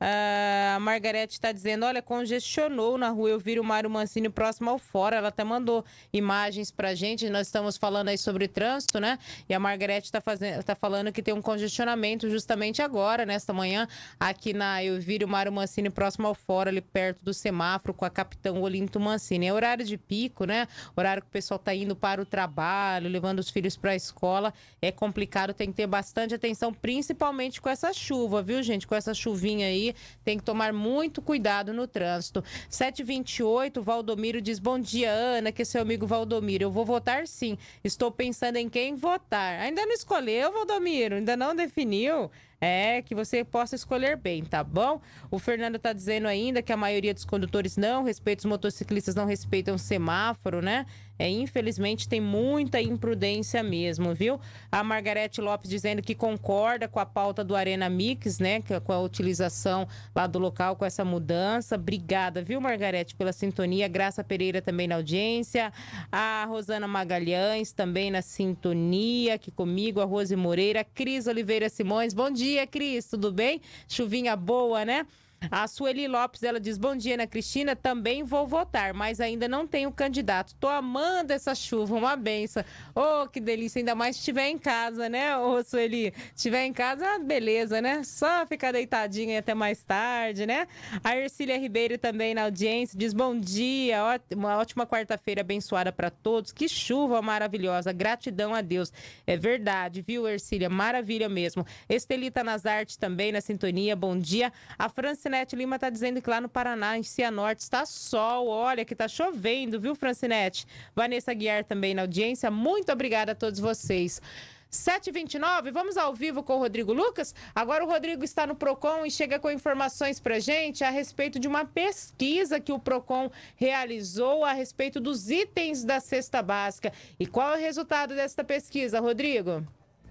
A Margarete está dizendo, olha, congestionou na rua Elvírio Mário Mancini, próximo ao Fora. Ela até mandou imagens pra gente. Nós estamos falando aí sobre trânsito, né? E a Margarete está tá falando que tem um congestionamento justamente agora, nesta manhã, aqui na Elvírio Mário Mancini, próximo ao Fora, ali perto do semáforo, com a Capitão Olinto Mancini. É horário de pico, né? Horário que o pessoal tá indo para o trabalho, levando os filhos para a escola. É complicado, tem que ter bastante atenção, principalmente com essa chuva, viu, gente? Com essa chuvinha aí. Tem que tomar muito cuidado no trânsito. sete e vinte e oito, Valdomiro diz, bom dia, Ana, que é seu amigo Valdomiro. Eu vou votar sim. Estou pensando em quem votar. Ainda não escolheu, Valdomiro? Ainda não definiu? É, que você possa escolher bem, tá bom? O Fernando tá dizendo ainda que a maioria dos condutores não respeitam, os motociclistas não respeitam o semáforo, né? É, infelizmente tem muita imprudência mesmo, viu? A Margarete Lopes dizendo que concorda com a pauta do Arena Mix, né? Com a utilização lá do local, com essa mudança. Obrigada, viu, Margarete, pela sintonia. Graça Pereira também na audiência. A Rosana Magalhães também na sintonia aqui comigo. A Rose Moreira. Cris Oliveira Simões. Bom dia, Cris. Tudo bem? Chuvinha boa, né? A Sueli Lopes, ela diz, bom dia, Ana Cristina, também vou votar, mas ainda não tenho candidato. Tô amando essa chuva, uma benção. Oh, que delícia, ainda mais se estiver em casa, né, ô Sueli? Se estiver em casa, beleza, né? Só ficar deitadinha até mais tarde, né? A Ercília Ribeiro também na audiência diz, bom dia, uma ótima quarta-feira abençoada para todos. Que chuva maravilhosa, gratidão a Deus. É verdade, viu, Ercília? Maravilha mesmo. Estelita Nazarte também na sintonia, bom dia. A Francine Francinete Lima tá dizendo que lá no Paraná, em Cianorte, está sol. Olha que tá chovendo, viu, Francinete? Vanessa Guiar também na audiência. Muito obrigada a todos vocês. sete e vinte e nove, vamos ao vivo com o Rodrigo Lucas. Agora o Rodrigo está no Procon e chega com informações pra gente a respeito de uma pesquisa que o Procon realizou a respeito dos itens da cesta básica. E qual é o resultado desta pesquisa, Rodrigo?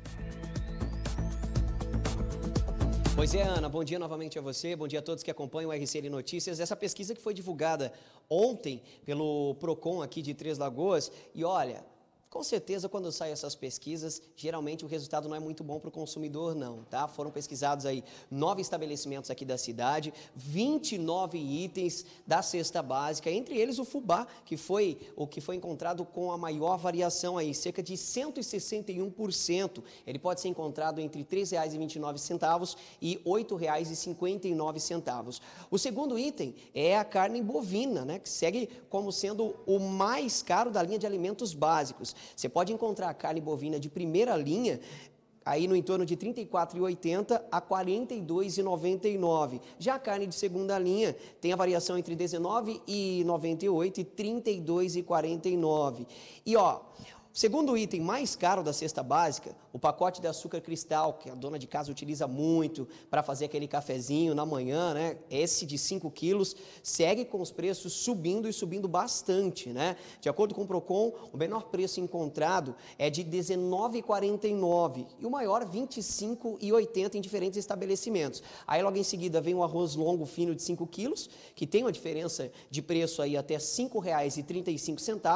Pois é, Ana, bom dia novamente a você, bom dia a todos que acompanham o R C N Notícias. Essa pesquisa que foi divulgada ontem pelo Procon aqui de Três Lagoas, e olha, com certeza quando saem essas pesquisas, geralmente o resultado não é muito bom para o consumidor não, tá? Foram pesquisados aí nove estabelecimentos aqui da cidade, vinte e nove itens da cesta básica, entre eles o fubá, que foi o que foi encontrado com a maior variação aí, cerca de cento e sessenta e um por cento. Ele pode ser encontrado entre três reais e vinte e nove centavos e oito reais e cinquenta e nove centavos. O segundo item é a carne bovina, né, que segue como sendo o mais caro da linha de alimentos básicos. Você pode encontrar a carne bovina de primeira linha aí no entorno de trinta e quatro reais e oitenta centavos a quarenta e dois reais e noventa e nove centavos. Já a carne de segunda linha tem a variação entre dezenove reais e noventa e oito centavos e trinta e dois reais e quarenta e nove centavos. E ó, segundo item mais caro da cesta básica, o pacote de açúcar cristal, que a dona de casa utiliza muito para fazer aquele cafezinho na manhã, né? Esse de cinco quilos, segue com os preços subindo e subindo bastante, né? De acordo com o Procon, o menor preço encontrado é de dezenove reais e quarenta e nove centavos e o maior vinte e cinco reais e oitenta centavos em diferentes estabelecimentos. Aí logo em seguida vem o arroz longo fino de cinco quilos, que tem uma diferença de preço aí até cinco reais e trinta e cinco centavos,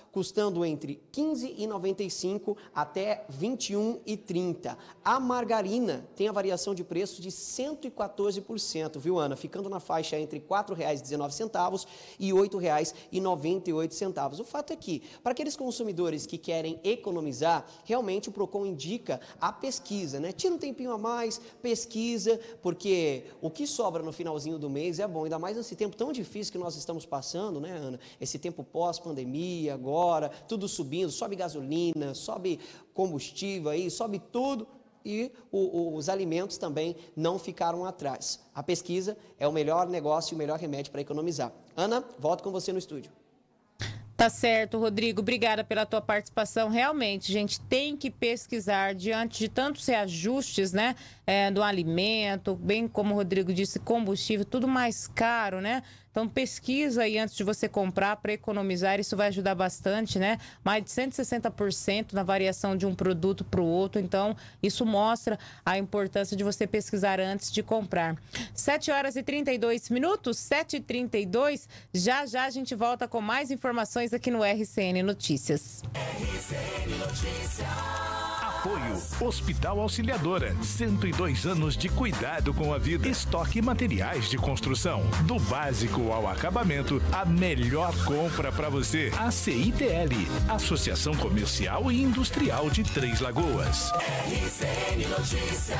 custando entre quinze reais e noventa e cinco centavos até vinte e um reais e trinta centavos. A margarina tem a variação de preço de cento e quatorze por cento, viu, Ana? Ficando na faixa entre quatro reais e dezenove centavos e oito reais e noventa e oito centavos. O fato é que, para aqueles consumidores que querem economizar, realmente o Procon indica a pesquisa, né? Tira um tempinho a mais, pesquisa, porque o que sobra no finalzinho do mês é bom, ainda mais nesse tempo tão difícil que nós estamos passando, né, Ana? Esse tempo pós-pandemia, agora, tudo subindo, sobe gasolina, sobe combustível aí, sobe tudo. E o, o, os alimentos também não ficaram atrás. A pesquisa é o melhor negócio e o melhor remédio para economizar. Ana, volto com você no estúdio. Tá certo, Rodrigo. Obrigada pela tua participação. Realmente, gente, tem que pesquisar diante de tantos reajustes, né, é, do alimento, bem como o Rodrigo disse, combustível, tudo mais caro, né? Então, pesquisa aí antes de você comprar para economizar, isso vai ajudar bastante, né? Mais de cento e sessenta por cento na variação de um produto para o outro. Então, isso mostra a importância de você pesquisar antes de comprar. sete horas e trinta e dois minutos, sete e trinta e dois. Já, já a gente volta com mais informações aqui no R C N Notícias. R C N Notícias. Apoio Hospital Auxiliadora, cento e dois anos de cuidado com a vida. Estoque materiais de construção, do básico ao acabamento, a melhor compra para você. A C I T L, Associação Comercial e Industrial de Três Lagoas. R C N Notícias.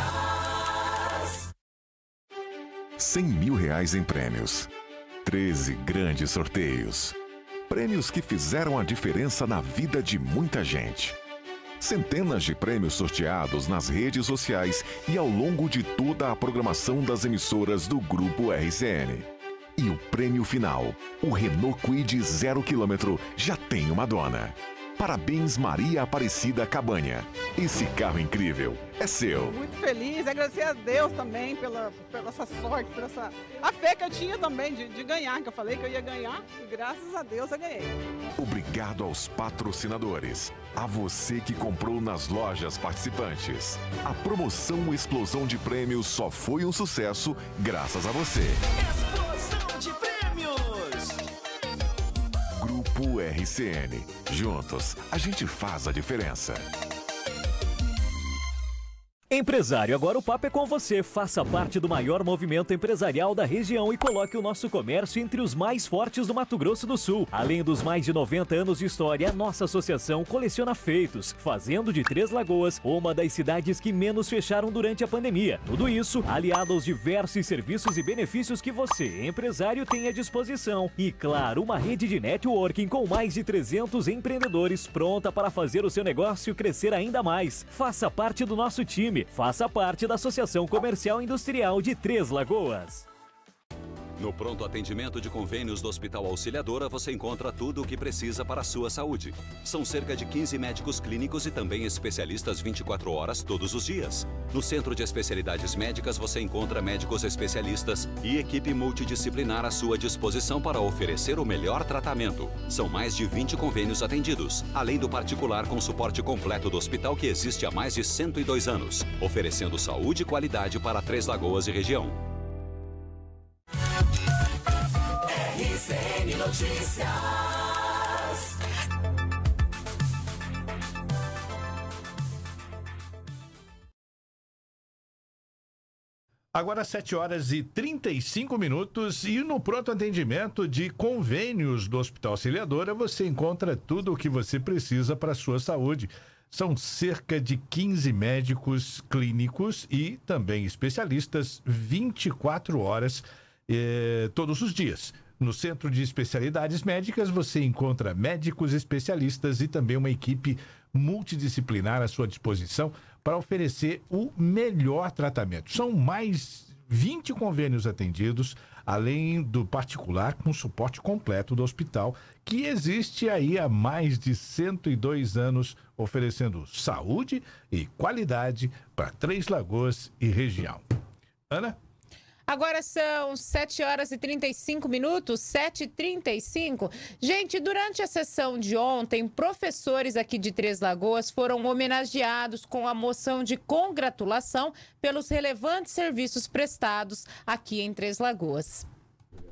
cem mil reais em prêmios. treze grandes sorteios. Prêmios que fizeram a diferença na vida de muita gente. Centenas de prêmios sorteados nas redes sociais e ao longo de toda a programação das emissoras do Grupo R C N. E o prêmio final, o Renault Kwid zero quilômetro, já tem uma dona. Parabéns, Maria Aparecida Cabanha. Esse carro incrível é seu. Muito feliz, agradecer a Deus também pela, pela essa sorte, por essa a fé que eu tinha também de, de ganhar, que eu falei que eu ia ganhar e graças a Deus eu ganhei. Obrigado aos patrocinadores, a você que comprou nas lojas participantes. A promoção Explosão de Prêmios só foi um sucesso graças a você. Explosão de prêmios. Grupo R C N. Juntos, a gente faz a diferença. Empresário, agora o papo é com você. Faça parte do maior movimento empresarial da região e coloque o nosso comércio entre os mais fortes do Mato Grosso do Sul. Além dos mais de noventa anos de história, a nossa associação coleciona feitos, fazendo de Três Lagoas uma das cidades que menos fecharam durante a pandemia. Tudo isso aliado aos diversos serviços e benefícios que você, empresário, tem à disposição. E claro, uma rede de networking com mais de trezentos empreendedores pronta para fazer o seu negócio crescer ainda mais. Faça parte do nosso time. Faça parte da Associação Comercial e Industrial de Três Lagoas. No pronto atendimento de convênios do Hospital Auxiliadora, você encontra tudo o que precisa para a sua saúde. São cerca de quinze médicos clínicos e também especialistas vinte e quatro horas todos os dias. No Centro de Especialidades Médicas, você encontra médicos especialistas e equipe multidisciplinar à sua disposição para oferecer o melhor tratamento. São mais de vinte convênios atendidos, além do particular com suporte completo do hospital que existe há mais de cento e dois anos, oferecendo saúde e qualidade para Três Lagoas e região. R C N Notícias. Agora sete horas e trinta e cinco minutos e no pronto atendimento de convênios do Hospital Auxiliadora você encontra tudo o que você precisa para a sua saúde. São cerca de quinze médicos clínicos e também especialistas vinte e quatro horas eh, todos os dias. No Centro de Especialidades Médicas você encontra médicos especialistas e também uma equipe multidisciplinar à sua disposição para oferecer o melhor tratamento. São mais vinte convênios atendidos, além do particular com suporte completo do hospital, que existe aí há mais de cento e dois anos, oferecendo saúde e qualidade para Três Lagoas e região. Ana? Agora são sete horas e trinta e cinco minutos, sete e trinta e cinco. Gente, durante a sessão de ontem, professores aqui de Três Lagoas foram homenageados com a moção de congratulação pelos relevantes serviços prestados aqui em Três Lagoas.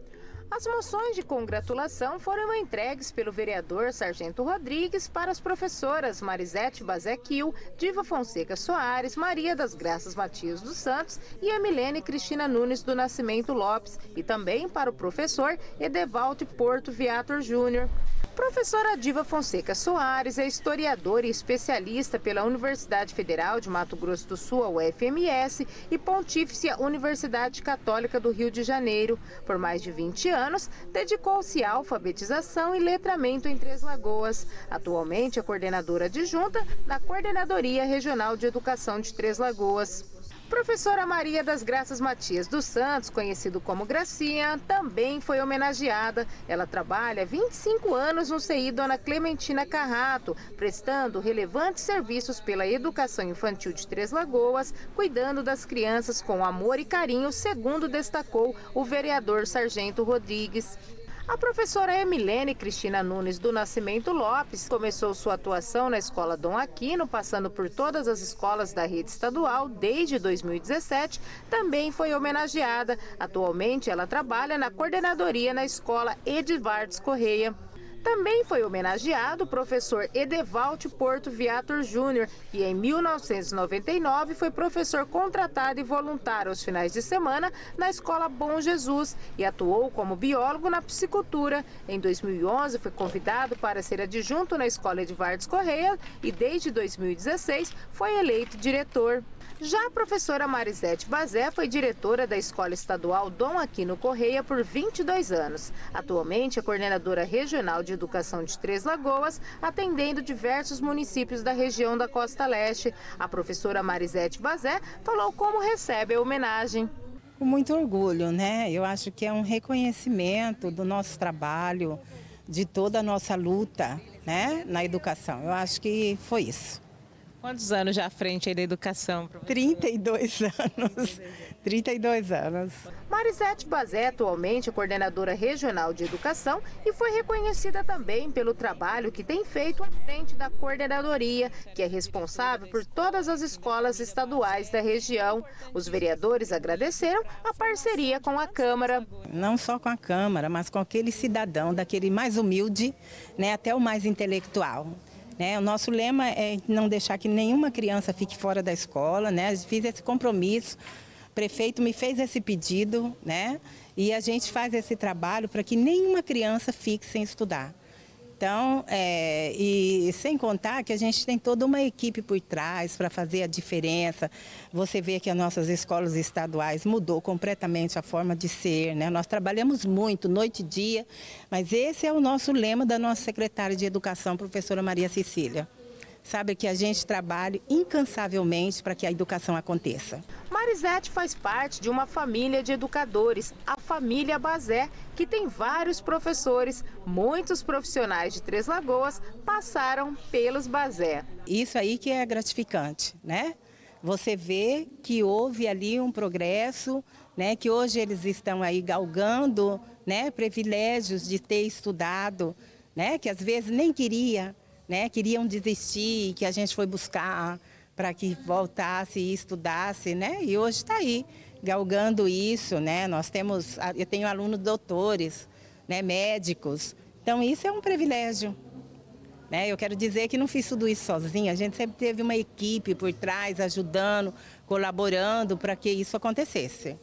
As moções de congratulação foram entregues pelo vereador Sargento Rodrigues para as professoras Marisete Bazé Kiel, Diva Fonseca Soares, Maria das Graças Matias dos Santos e Emilene Cristina Nunes do Nascimento Lopes, e também para o professor Edevaldo Porto Viator Júnior. Professora Diva Fonseca Soares é historiadora e especialista pela Universidade Federal de Mato Grosso do Sul, a U F M S, e Pontífice Universidade Católica do Rio de Janeiro. Por mais de vinte anos, dedicou-se à alfabetização e letramento em Três Lagoas. Atualmente é coordenadora adjunta da Coordenadoria Regional de Educação de Três Lagoas. Professora Maria das Graças Matias dos Santos, conhecido como Gracinha, também foi homenageada. Ela trabalha há vinte e cinco anos no C I Dona Clementina Carrato, prestando relevantes serviços pela educação infantil de Três Lagoas, cuidando das crianças com amor e carinho, segundo destacou o vereador Sargento Rodrigues. A professora Emilene Cristina Nunes do Nascimento Lopes começou sua atuação na Escola Dom Aquino, passando por todas as escolas da rede estadual desde dois mil e dezessete, também foi homenageada. Atualmente ela trabalha na coordenadoria na Escola Edivardes Correia. Também foi homenageado o professor Edevaldo Porto Viator Júnior, que em mil novecentos e noventa e nove foi professor contratado e voluntário aos finais de semana na Escola Bom Jesus e atuou como biólogo na piscicultura. Em dois mil e onze foi convidado para ser adjunto na Escola Edivardes Correia e desde dois mil e dezesseis foi eleito diretor. Já a professora Marisete Bazé foi diretora da Escola Estadual Dom Aquino Correia por vinte e dois anos. Atualmente é coordenadora regional de educação de Três Lagoas, atendendo diversos municípios da região da Costa Leste. A professora Marisete Bazé falou como recebe a homenagem. Com muito orgulho, né? Eu acho que é um reconhecimento do nosso trabalho, de toda a nossa luta, né, na educação. Eu acho que foi isso. Quantos anos já à frente aí da educação? trinta e dois anos. trinta e dois anos. Marisete Bazé atualmente é coordenadora regional de educação e foi reconhecida também pelo trabalho que tem feito à frente da coordenadoria, que é responsável por todas as escolas estaduais da região. Os vereadores agradeceram a parceria com a Câmara. Não só com a Câmara, mas com aquele cidadão, daquele mais humilde, né, até o mais intelectual. Né, o nosso lema é não deixar que nenhuma criança fique fora da escola, né? Fiz esse compromisso, o prefeito me fez esse pedido, né? E a gente faz esse trabalho para que nenhuma criança fique sem estudar. Então, é, e sem contar que a gente tem toda uma equipe por trás para fazer a diferença. Você vê que as nossas escolas estaduais mudou completamente a forma de ser, né? Nós trabalhamos muito, noite e dia, mas esse é o nosso lema da nossa secretária de Educação, professora Maria Cecília. Sabe que a gente trabalha incansavelmente para que a educação aconteça. Marisete faz parte de uma família de educadores, a família Bazé, que tem vários professores. Muitos profissionais de Três Lagoas passaram pelos Bazé. Isso aí que é gratificante, né? Você vê que houve ali um progresso, né? Que hoje eles estão aí galgando, né, privilégios de ter estudado, né? Que às vezes nem queria. Né, queriam desistir, que a gente foi buscar para que voltasse e estudasse, né? E hoje está aí, galgando isso, né? Nós temos, eu tenho alunos doutores, né, médicos, então isso é um privilégio. Né? Eu quero dizer que não fiz tudo isso sozinha, a gente sempre teve uma equipe por trás, ajudando, colaborando para que isso acontecesse.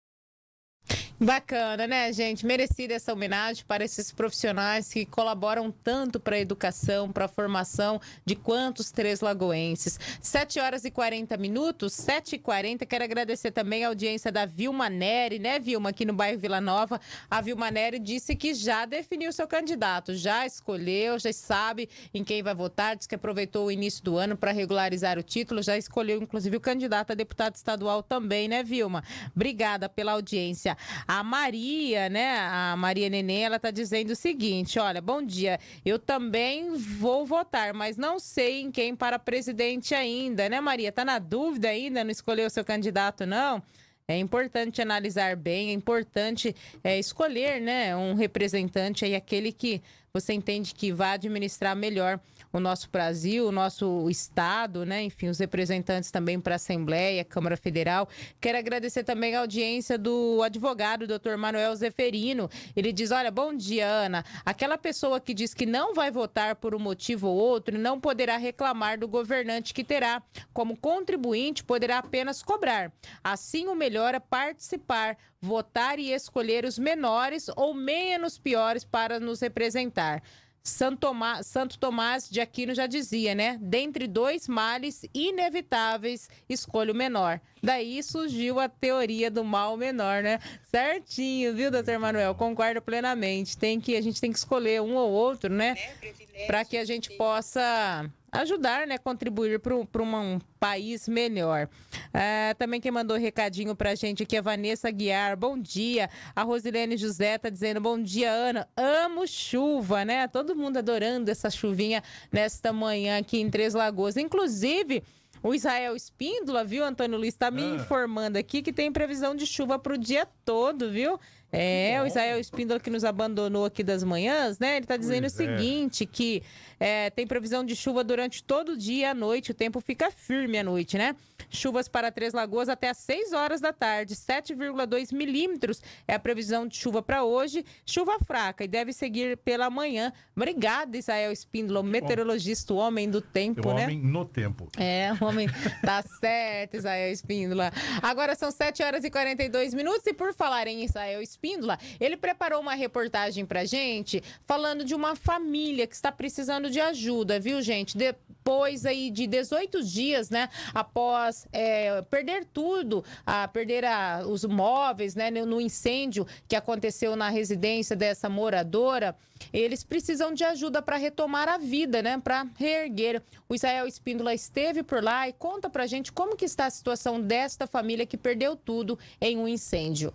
Bacana, né, gente? Merecida essa homenagem para esses profissionais que colaboram tanto para a educação, para a formação de quantos três lagoenses. sete horas e quarenta minutos, sete e quarenta. Quero agradecer também a audiência da Vilma Neri, né, Vilma, aqui no bairro Vila Nova. A Vilma Neri disse que já definiu seu candidato, já escolheu, já sabe em quem vai votar, diz que aproveitou o início do ano para regularizar o título, já escolheu, inclusive, o candidato a deputado estadual também, né, Vilma? Obrigada pela audiência. A Maria, né, a Maria Nenê, ela tá dizendo o seguinte, olha, bom dia, eu também vou votar, mas não sei em quem para presidente ainda, né, Maria? Tá na dúvida ainda, não escolheu o seu candidato, não? É importante analisar bem, é importante é, escolher, né, um representante aí, aquele que você entende que vai administrar melhor o nosso Brasil, o nosso estado, né? Enfim, os representantes também para a Assembleia, Câmara Federal. Quero agradecer também a audiência do advogado, doutor Manuel Zeferino. Ele diz, olha, bom dia, Ana. Aquela pessoa que diz que não vai votar por um motivo ou outro não poderá reclamar do governante que terá. Como contribuinte, poderá apenas cobrar. Assim, o melhor é participar, votar e escolher os menores ou menos piores para nos representar. Santo Tomás, Santo Tomás de Aquino já dizia, né? Dentre dois males inevitáveis, escolha o menor. Daí surgiu a teoria do mal menor, né? Certinho, viu, doutor Manuel? Concordo plenamente. Tem que, a gente tem que escolher um ou outro, né? Para que a gente possa ajudar, né, contribuir para um país melhor. É, também quem mandou recadinho pra gente aqui é a Vanessa Guiar, bom dia. A Rosilene José tá dizendo, bom dia, Ana, amo chuva, né? Todo mundo adorando essa chuvinha nesta manhã aqui em Três Lagoas. Inclusive, o Israel Espíndola, viu, Antônio Luiz, tá me ah. informando aqui que tem previsão de chuva pro dia todo, viu? É, o Israel Espíndola que nos abandonou aqui das manhãs, né? Ele tá dizendo pois o seguinte, é. que é, tem previsão de chuva durante todo o dia e à noite, o tempo fica firme à noite, né? Chuvas para Três Lagoas até às seis horas da tarde, sete vírgula dois milímetros é a previsão de chuva para hoje, chuva fraca e deve seguir pela manhã. Obrigada, Israel Espíndola, meteorologista, o homem do tempo, o né? O homem no tempo. É, o homem tá certo, Israel Espíndola. Agora são sete horas e quarenta e dois minutos e por falar em Israel Espíndola, ele preparou uma reportagem pra gente falando de uma família que está precisando de ajuda, viu, gente? Depois aí de dezoito dias, né, após é, perder tudo, a perder a, os móveis, né, no incêndio que aconteceu na residência dessa moradora, eles precisam de ajuda para retomar a vida, né, para reerguer. O Israel Espíndola esteve por lá e conta pra gente como que está a situação desta família que perdeu tudo em um incêndio.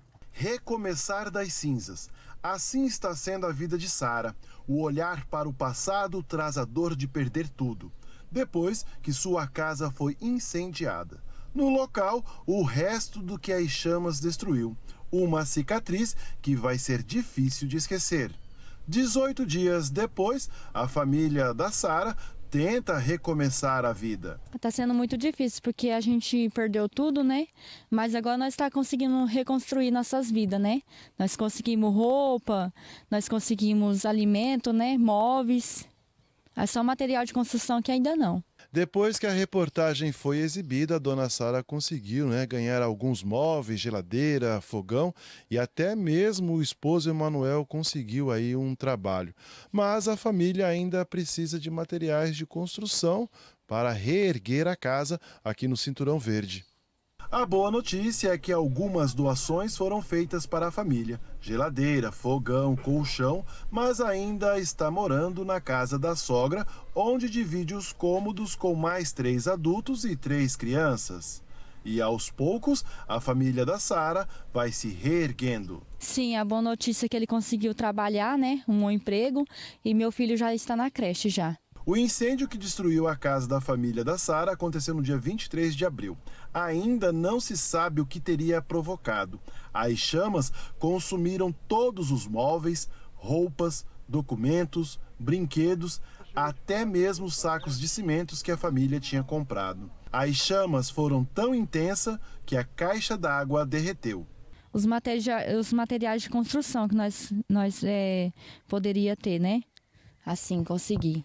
Recomeçar das cinzas. Assim está sendo a vida de Sara. O olhar para o passado traz a dor de perder tudo, depois que sua casa foi incendiada. No local, o resto do que as chamas destruiu. Uma cicatriz que vai ser difícil de esquecer. dezoito dias depois, a família da Sara tenta recomeçar a vida. Tá sendo muito difícil porque a gente perdeu tudo, né? Mas agora nós está conseguindo reconstruir nossas vidas, né? Nós conseguimos roupa, nós conseguimos alimento, né? Móveis. É só material de construção que ainda não. Depois que a reportagem foi exibida, a dona Sara conseguiu, né, ganhar alguns móveis, geladeira, fogão e até mesmo o esposo Emanuel conseguiu aí um trabalho. Mas a família ainda precisa de materiais de construção para reerguer a casa aqui no Cinturão Verde. A boa notícia é que algumas doações foram feitas para a família. Geladeira, fogão, colchão, mas ainda está morando na casa da sogra, onde divide os cômodos com mais três adultos e três crianças. E aos poucos, a família da Sara vai se reerguendo. Sim, a boa notícia é que ele conseguiu trabalhar, né? Um bom emprego e meu filho já está na creche já. O incêndio que destruiu a casa da família da Sara aconteceu no dia vinte e três de abril. Ainda não se sabe o que teria provocado. As chamas consumiram todos os móveis, roupas, documentos, brinquedos, até mesmo sacos de cimentos que a família tinha comprado. As chamas foram tão intensas que a caixa d'água derreteu. Os, materia os materiais de construção que nós, nós é, poderia ter, né? Assim, conseguir.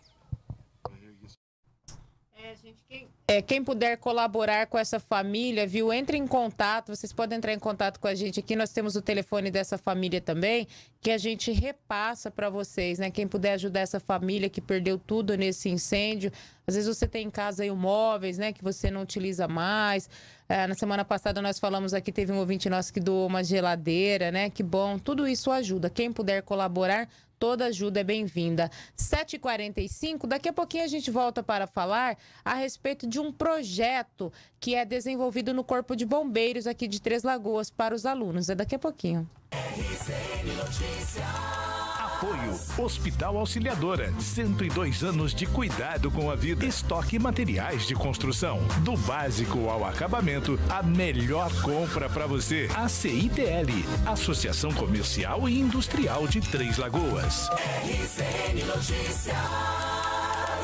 É, quem puder colaborar com essa família, viu? Entre em contato, vocês podem entrar em contato com a gente aqui, nós temos o telefone dessa família também, que a gente repassa para vocês, né? Quem puder ajudar essa família que perdeu tudo nesse incêndio. Às vezes você tem em casa aí móveis, né, que você não utiliza mais. É, na semana passada nós falamos aqui, teve um ouvinte nosso que doou uma geladeira, né? Que bom, tudo isso ajuda. Quem puder colaborar, toda ajuda é bem-vinda. sete e quarenta e cinco, daqui a pouquinho a gente volta para falar a respeito de um projeto que é desenvolvido no Corpo de Bombeiros aqui de Três Lagoas para os alunos. É daqui a pouquinho. R C N Notícias. Apoio Hospital Auxiliadora, cento e dois anos de cuidado com a vida. Estoque materiais de construção, do básico ao acabamento, a melhor compra para você. A C I T L, Associação Comercial e Industrial de Três Lagoas. R C N Notícias.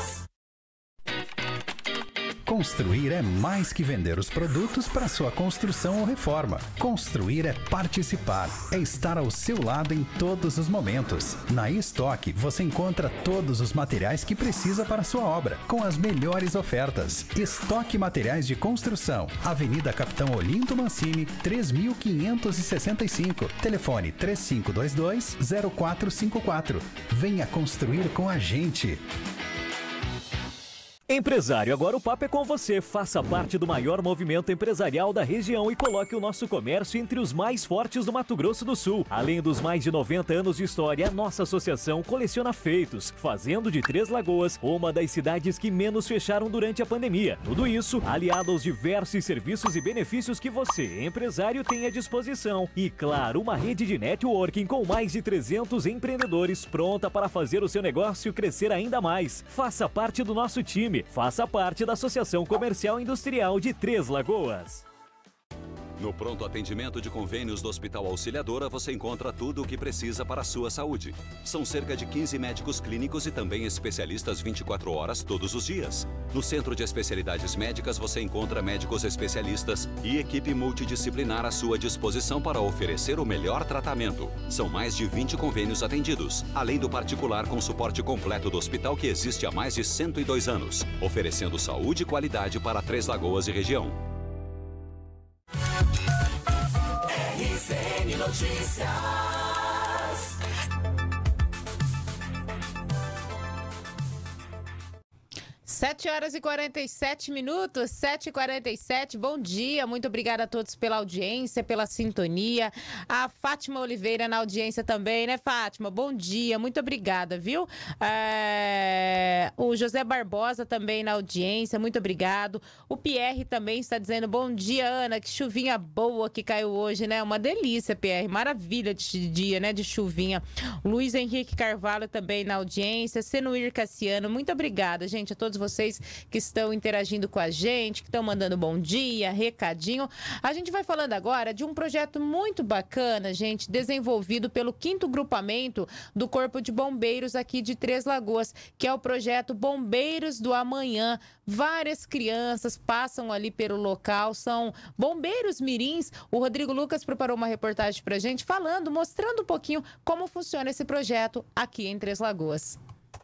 Construir é mais que vender os produtos para sua construção ou reforma. Construir é participar, é estar ao seu lado em todos os momentos. Na Estoque você encontra todos os materiais que precisa para sua obra, com as melhores ofertas. Estoque Materiais de Construção, Avenida Capitão Olinto Mancini, três mil quinhentos e sessenta e cinco. Telefone três cinco dois dois, zero quatro cinco quatro. Venha construir com a gente. Empresário, agora o papo é com você. Faça parte do maior movimento empresarial da região e coloque o nosso comércio entre os mais fortes do Mato Grosso do Sul. Além dos mais de noventa anos de história, a nossa associação coleciona feitos, fazendo de Três Lagoas uma das cidades que menos fecharam durante a pandemia. Tudo isso aliado aos diversos serviços e benefícios que você, empresário, tem à disposição. E claro, uma rede de networking com mais de trezentos empreendedores pronta para fazer o seu negócio crescer ainda mais. Faça parte do nosso time. Faça parte da Associação Comercial e Industrial de Três Lagoas. No pronto atendimento de convênios do Hospital Auxiliadora, você encontra tudo o que precisa para a sua saúde. São cerca de quinze médicos clínicos e também especialistas vinte e quatro horas todos os dias. No Centro de Especialidades Médicas, você encontra médicos especialistas e equipe multidisciplinar à sua disposição para oferecer o melhor tratamento. São mais de vinte convênios atendidos, além do particular com suporte completo do hospital que existe há mais de cento e dois anos, oferecendo saúde e qualidade para Três Lagoas e região. R C N Notícias. sete horas e quarenta e sete minutos, sete e quarenta e sete, bom dia, muito obrigada a todos pela audiência, pela sintonia, a Fátima Oliveira na audiência também, né, Fátima? Bom dia, muito obrigada, viu? É... O José Barbosa também na audiência, muito obrigado. O Pierre também está dizendo, bom dia, Ana, que chuvinha boa que caiu hoje, né? Uma delícia, Pierre, maravilha de dia, né, de chuvinha. O Luiz Henrique Carvalho também na audiência, Senuir Cassiano, muito obrigada, gente, a todos vocês. Vocês que estão interagindo com a gente, que estão mandando bom dia, recadinho. A gente vai falando agora de um projeto muito bacana, gente, desenvolvido pelo quinto grupamento do Corpo de Bombeiros aqui de Três Lagoas, que é o projeto Bombeiros do Amanhã. Várias crianças passam ali pelo local, são bombeiros mirins. O Rodrigo Lucas preparou uma reportagem pra gente falando, mostrando um pouquinho como funciona esse projeto aqui em Três Lagoas.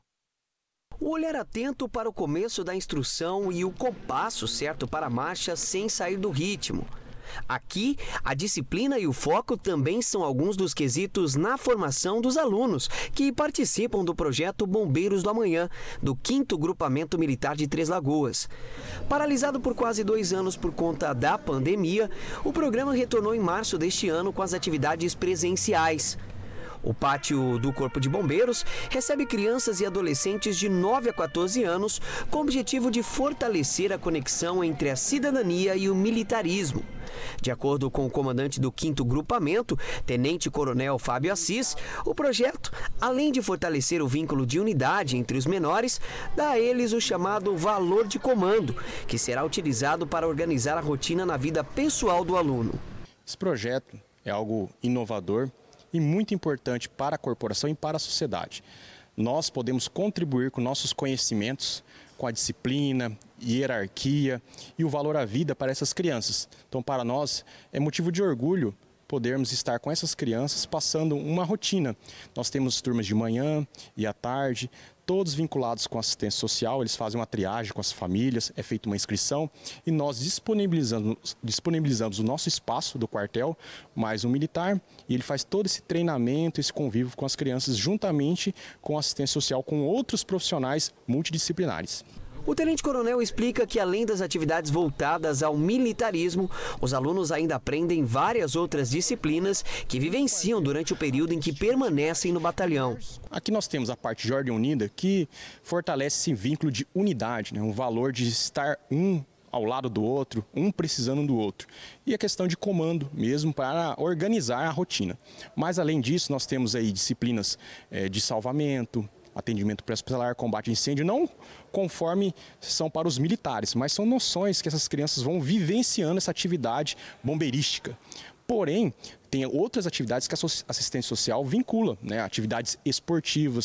O olhar atento para o começo da instrução e o compasso certo para a marcha sem sair do ritmo. Aqui, a disciplina e o foco também são alguns dos quesitos na formação dos alunos que participam do projeto Bombeiros do Amanhã, do quinto Grupamento Militar de Três Lagoas. Paralisado por quase dois anos por conta da pandemia, o programa retornou em março deste ano com as atividades presenciais. O pátio do Corpo de Bombeiros recebe crianças e adolescentes de nove a quatorze anos com o objetivo de fortalecer a conexão entre a cidadania e o militarismo. De acordo com o comandante do quinto Grupamento, Tenente Coronel Fábio Assis, o projeto, além de fortalecer o vínculo de unidade entre os menores, dá a eles o chamado valor de comando, que será utilizado para organizar a rotina na vida pessoal do aluno. Esse projeto é algo inovador e muito importante para a corporação e para a sociedade. Nós podemos contribuir com nossos conhecimentos, com a disciplina, hierarquia e o valor à vida para essas crianças. Então, para nós, é motivo de orgulho podermos estar com essas crianças passando uma rotina. Nós temos turmas de manhã e à tarde, todos vinculados com assistência social, eles fazem uma triagem com as famílias, é feita uma inscrição e nós disponibilizamos, disponibilizamos o nosso espaço do quartel, mais um militar, e ele faz todo esse treinamento, esse convívio com as crianças, juntamente com a assistência social, com outros profissionais multidisciplinares. O tenente-coronel explica que, além das atividades voltadas ao militarismo, os alunos ainda aprendem várias outras disciplinas que vivenciam durante o período em que permanecem no batalhão. Aqui nós temos a parte de ordem unida, que fortalece esse vínculo de unidade, né? Um valor de estar um ao lado do outro, um precisando do outro. E a questão de comando mesmo para organizar a rotina. Mas, além disso, nós temos aí disciplinas é, de salvamento, atendimento pré-hospitalar, combate a incêndio, não conforme são para os militares, mas são noções que essas crianças vão vivenciando essa atividade bombeirística. Porém, tem outras atividades que a assistência social vincula, né? Atividades esportivas,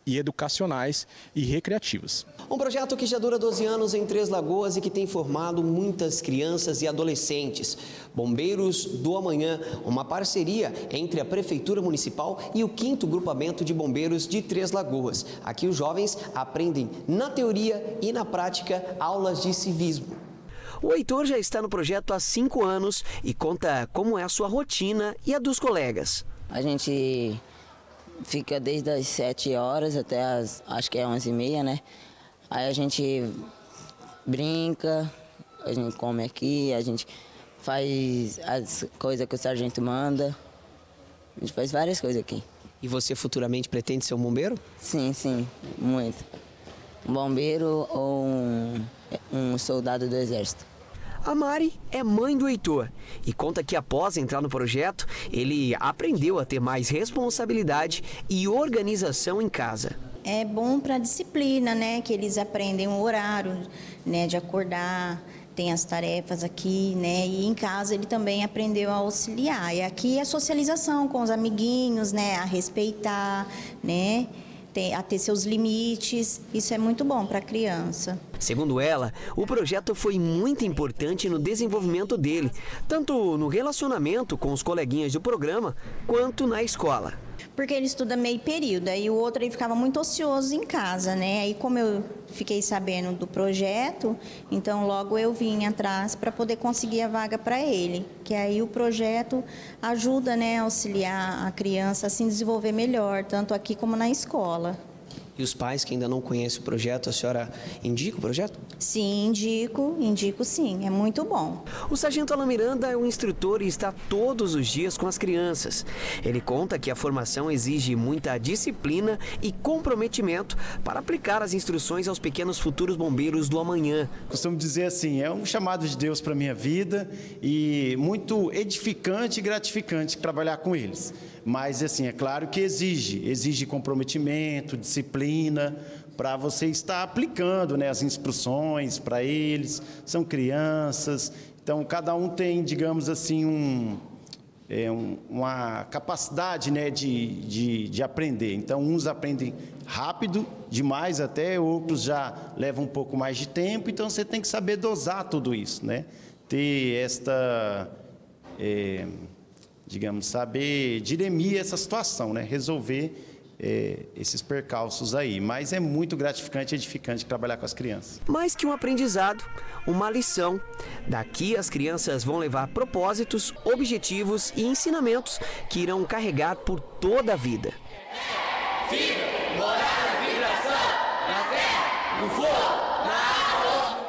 e educacionais e recreativas. Um projeto que já dura doze anos em Três Lagoas e que tem formado muitas crianças e adolescentes. Bombeiros do Amanhã, uma parceria entre a Prefeitura Municipal e o quinto Grupamento de Bombeiros de Três Lagoas. Aqui os jovens aprendem na teoria e na prática aulas de civismo. O Heitor já está no projeto há cinco anos e conta como é a sua rotina e a dos colegas. A gente fica desde as sete horas até as, acho que é onze e meia, né? Aí a gente brinca, a gente come aqui, a gente faz as coisas que o sargento manda. A gente faz várias coisas aqui. E você futuramente pretende ser um bombeiro? Sim, sim, muito. Um bombeiro ou um, um soldado do exército. A Mari é mãe do Heitor e conta que após entrar no projeto, ele aprendeu a ter mais responsabilidade e organização em casa. É bom para a disciplina, né? Que eles aprendem o horário, né? De acordar, tem as tarefas aqui, né? E em casa ele também aprendeu a auxiliar. E aqui é a socialização com os amiguinhos, né? A respeitar, né? A ter seus limites, isso é muito bom para a criança. Segundo ela, o projeto foi muito importante no desenvolvimento dele, tanto no relacionamento com os coleguinhas do programa, quanto na escola. Porque ele estuda meio período, aí o outro aí ficava muito ocioso em casa, né? Aí como eu fiquei sabendo do projeto, então logo eu vim atrás para poder conseguir a vaga para ele. Que aí o projeto ajuda, né, a auxiliar a criança a se desenvolver melhor, tanto aqui como na escola. E os pais que ainda não conhecem o projeto, a senhora indica o projeto? Sim, indico, indico sim, é muito bom. O sargento Alan Miranda é um instrutor e está todos os dias com as crianças. Ele conta que a formação exige muita disciplina e comprometimento para aplicar as instruções aos pequenos futuros bombeiros do amanhã. Costumo dizer assim, é um chamado de Deus para a minha vida e muito edificante e gratificante trabalhar com eles. Mas, assim, é claro que exige, exige comprometimento, disciplina, para você estar aplicando, né, as instruções para eles. São crianças, então cada um tem, digamos assim, um, é, um, uma capacidade, né, de, de, de aprender. Então, uns aprendem rápido demais até, outros já levam um pouco mais de tempo. Então, você tem que saber dosar tudo isso, né? Ter esta... É, digamos, saber dirimir essa situação, né? Resolver é, esses percalços aí. Mas é muito gratificante e edificante trabalhar com as crianças. Mais que um aprendizado, uma lição. Daqui as crianças vão levar propósitos, objetivos e ensinamentos que irão carregar por toda a vida. Vida, morar, vibração, na terra, no fogo, na água.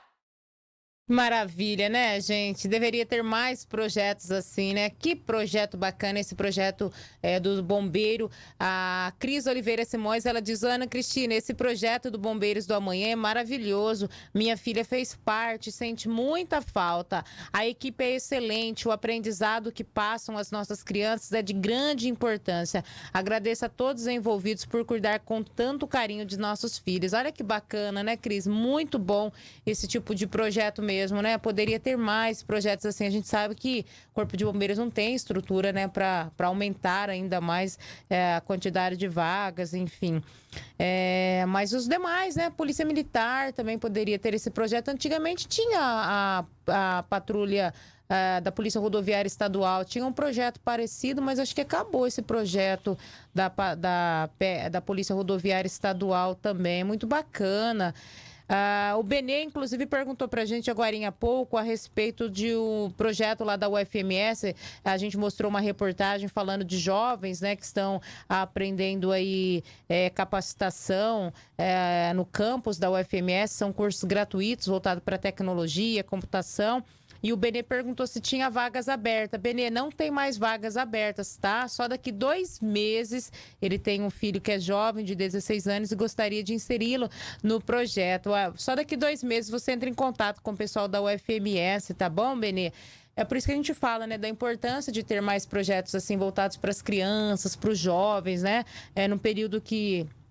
Maravilha, né, gente? Deveria ter mais projetos assim, né? Que projeto bacana esse projeto é, do bombeiro. A Cris Oliveira Simões, ela diz: Ana Cristina, esse projeto do Bombeiros do Amanhã é maravilhoso. Minha filha fez parte, sente muita falta. A equipe é excelente, o aprendizado que passam as nossas crianças é de grande importância. Agradeço a todos os envolvidos por cuidar com tanto carinho de nossos filhos. Olha que bacana, né, Cris? Muito bom esse tipo de projeto mesmo. mesmo, né? Poderia ter mais projetos assim. A gente sabe que o Corpo de Bombeiros não tem estrutura, né, para para aumentar ainda mais é, a quantidade de vagas, enfim. É, mas os demais, né? Polícia Militar também poderia ter esse projeto. Antigamente tinha a, a, a patrulha Uh, da Polícia Rodoviária Estadual, tinha um projeto parecido, mas acho que acabou esse projeto da, da, da Polícia Rodoviária Estadual também, é muito bacana. Uh, o Benê, inclusive, perguntou pra gente agora há pouco a respeito de um projeto lá da U F M S. A gente mostrou uma reportagem falando de jovens, né, que estão aprendendo aí é, capacitação é, no campus da U F M S. São cursos gratuitos voltados para tecnologia, computação. E o Benê perguntou se tinha vagas abertas. Benê, não tem mais vagas abertas, tá? Só daqui dois meses ele tem um filho que é jovem, de dezesseis anos, e gostaria de inseri-lo no projeto. Só daqui dois meses você entra em contato com o pessoal da U F M S, tá bom, Benê? É por isso que a gente fala, né, da importância de ter mais projetos assim voltados para as crianças, para os jovens, né? É num período que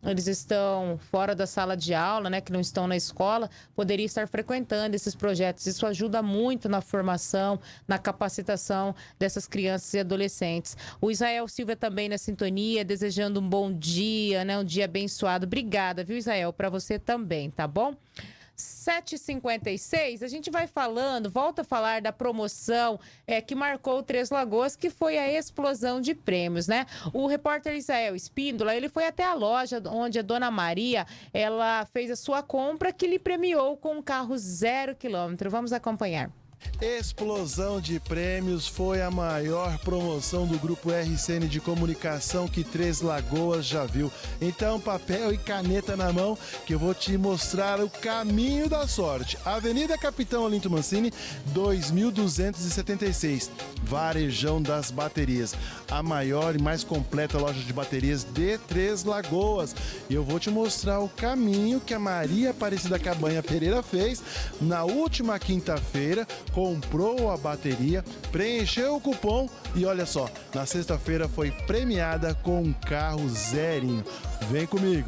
eles estão fora da sala de aula, né, que não estão na escola, poderia estar frequentando esses projetos. Isso ajuda muito na formação, na capacitação dessas crianças e adolescentes. O Israel Silva também na sintonia, desejando um bom dia, né, um dia abençoado. Obrigada, viu, Israel? Para você também, tá bom? sete e cinquenta e seis, a gente vai falando, volta a falar da promoção é, que marcou o Três Lagoas, que foi a explosão de prêmios, né? O repórter Israel Espíndola, ele foi até a loja onde a Dona Maria, ela fez a sua compra, que lhe premiou com um carro zero quilômetro. Vamos acompanhar. Explosão de prêmios, foi a maior promoção do Grupo R C N de Comunicação que Três Lagoas já viu. Então, papel e caneta na mão, que eu vou te mostrar o caminho da sorte. Avenida Capitão Olinto Mancini, dois mil duzentos e setenta e seis, Varejão das Baterias. A maior e mais completa loja de baterias de Três Lagoas. E eu vou te mostrar o caminho que a Maria Aparecida Cabanha Pereira fez na última quinta-feira. Comprou a bateria, preencheu o cupom e olha só, na sexta-feira foi premiada com um carro zerinho. Vem comigo!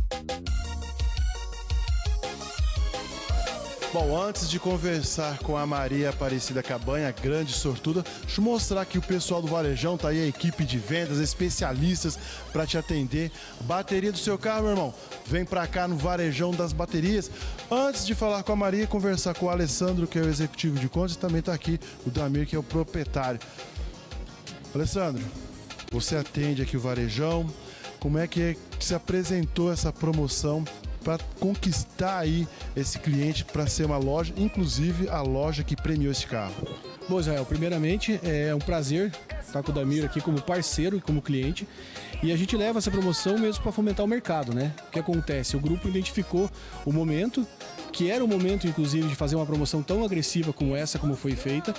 Bom, antes de conversar com a Maria Aparecida Cabanha, grande sortuda, deixa eu mostrar que o pessoal do Varejão tá aí, a equipe de vendas, especialistas para te atender. Bateria do seu carro, meu irmão, vem pra cá no Varejão das Baterias. Antes de falar com a Maria, conversar com o Alessandro, que é o executivo de contas, e também tá aqui o Damir, que é o proprietário. Alessandro, você atende aqui o Varejão, como é que, é que se apresentou essa promoção para conquistar aí esse cliente para ser uma loja, inclusive a loja que premiou esse carro? Bom, Israel, primeiramente é um prazer estar com o Damir aqui como parceiro e como cliente, e a gente leva essa promoção mesmo para fomentar o mercado, né? O que acontece? O grupo identificou o momento, que era o momento inclusive de fazer uma promoção tão agressiva como essa, como foi feita.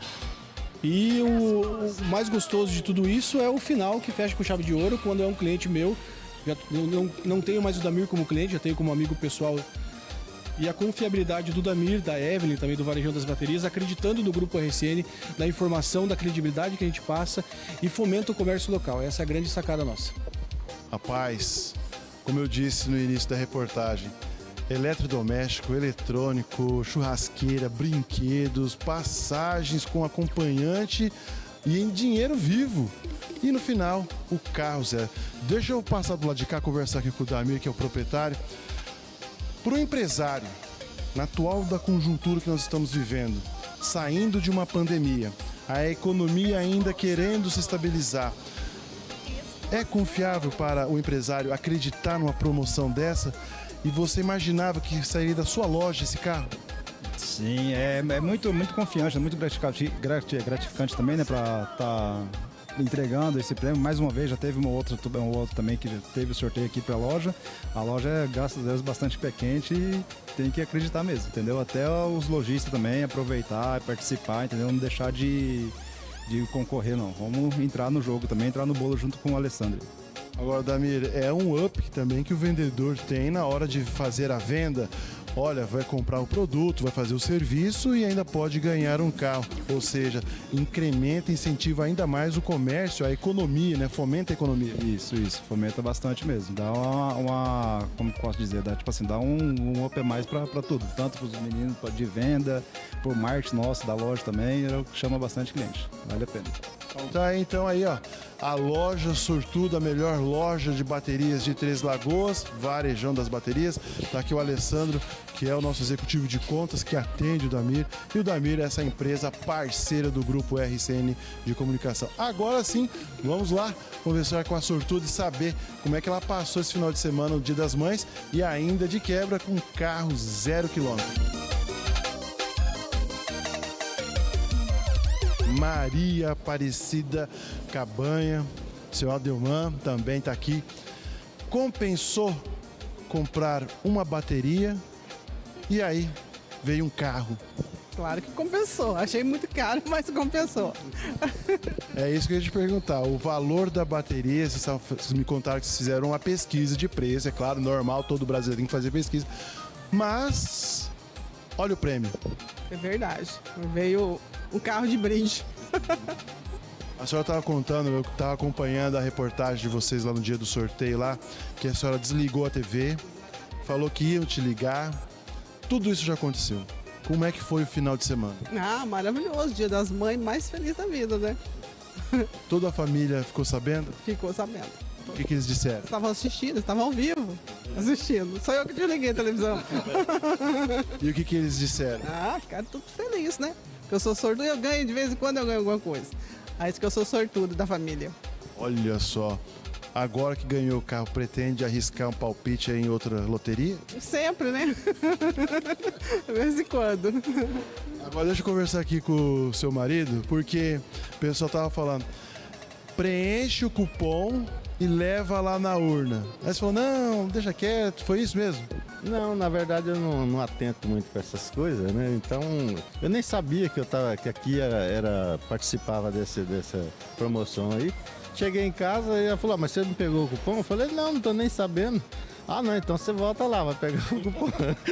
E o, o mais gostoso de tudo isso é o final, que fecha com chave de ouro, quando é um cliente meu. Já não, não tenho mais o Damir como cliente, já tenho como amigo pessoal. E a confiabilidade do Damir, da Evelyn, também do Varejão das Baterias, acreditando no Grupo R C N, na informação, da credibilidade que a gente passa e fomenta o comércio local. Essa é a grande sacada nossa. Rapaz, como eu disse no início da reportagem, eletrodoméstico, eletrônico, churrasqueira, brinquedos, passagens com acompanhante e em dinheiro vivo. E no final, o carro zero. Deixa eu passar do lado de cá, conversar aqui com o Damir, que é o proprietário. Para o empresário, na atual da conjuntura que nós estamos vivendo, saindo de uma pandemia, a economia ainda querendo se estabilizar, é confiável para o empresário acreditar numa promoção dessa? E você imaginava que sairia da sua loja esse carro? Sim, é, é muito, muito confiante, é muito gratificante, gratificante também, né, para estar tá entregando esse prêmio. Mais uma vez, já teve uma outra, um outro também que teve o sorteio aqui para a loja. A loja é, graças a Deus, bastante pé quente e tem que acreditar mesmo, entendeu? Até os lojistas também aproveitar, participar, entendeu? Não deixar de, de concorrer, não. Vamos entrar no jogo também, entrar no bolo junto com o Alessandro. Agora, Damir, é um up também que o vendedor tem na hora de fazer a venda. Olha, vai comprar o produto, vai fazer o serviço e ainda pode ganhar um carro. Ou seja, incrementa, incentiva ainda mais o comércio, a economia, né? Fomenta a economia. Isso, isso. Fomenta bastante mesmo. Dá uma, uma como posso dizer, dá, tipo assim, dá um, um up a mais para tudo. Tanto para os meninos de venda, para o marketing nosso, da loja também, chama bastante cliente. Vale a pena. Tá, então aí, ó, a loja sortuda, a melhor loja de baterias de Três Lagoas, Varejão das Baterias. Tá aqui o Alessandro, que é o nosso executivo de contas, que atende o Damir. E o Damir é essa empresa parceira do Grupo R C N de Comunicação. Agora sim, vamos lá conversar com a sortuda e saber como é que ela passou esse final de semana, o Dia das Mães, e ainda de quebra com carro zero quilômetro. Maria Aparecida Cabanha, seu Adelman também está aqui. Compensou comprar uma bateria e aí veio um carro. Claro que compensou. Achei muito caro, mas compensou. É isso que eu ia te perguntar. O valor da bateria, vocês me contaram que vocês fizeram uma pesquisa de preço. É claro, normal, todo brasileiro tem que fazer pesquisa. Mas, olha o prêmio. É verdade. Veio um carro de brinde. A senhora estava contando, eu estava acompanhando a reportagem de vocês lá no dia do sorteio lá, que a senhora desligou a T V, falou que iam te ligar. Tudo isso já aconteceu. Como é que foi o final de semana? Ah, maravilhoso. Dia das Mães mais feliz da vida, né? Toda a família ficou sabendo? Ficou sabendo. O que, que eles disseram? Estavam assistindo, estavam ao vivo assistindo. Só eu que desliguei a televisão. E o que, que eles disseram? Ah, ficaram tudo feliz, né? Porque eu sou sortudo e eu ganho, de vez em quando eu ganho alguma coisa. Aí isso que eu sou sortudo da família. Olha só. Agora que ganhou o carro, pretende arriscar um palpite aí em outra loteria? Sempre, né? De vez em quando. Agora deixa eu conversar aqui com o seu marido, porque o pessoal tava falando, preenche o cupom e leva lá na urna. Aí você falou, não, deixa quieto, foi isso mesmo? Não, na verdade eu não, não atento muito para essas coisas, né? Então, eu nem sabia que eu tava, que aqui era, era participava desse, dessa promoção aí. Cheguei em casa e ela falou, ah, mas você não pegou o cupom? Eu falei, não, não tô nem sabendo. Ah, não, então você volta lá, vai pegar o cupom.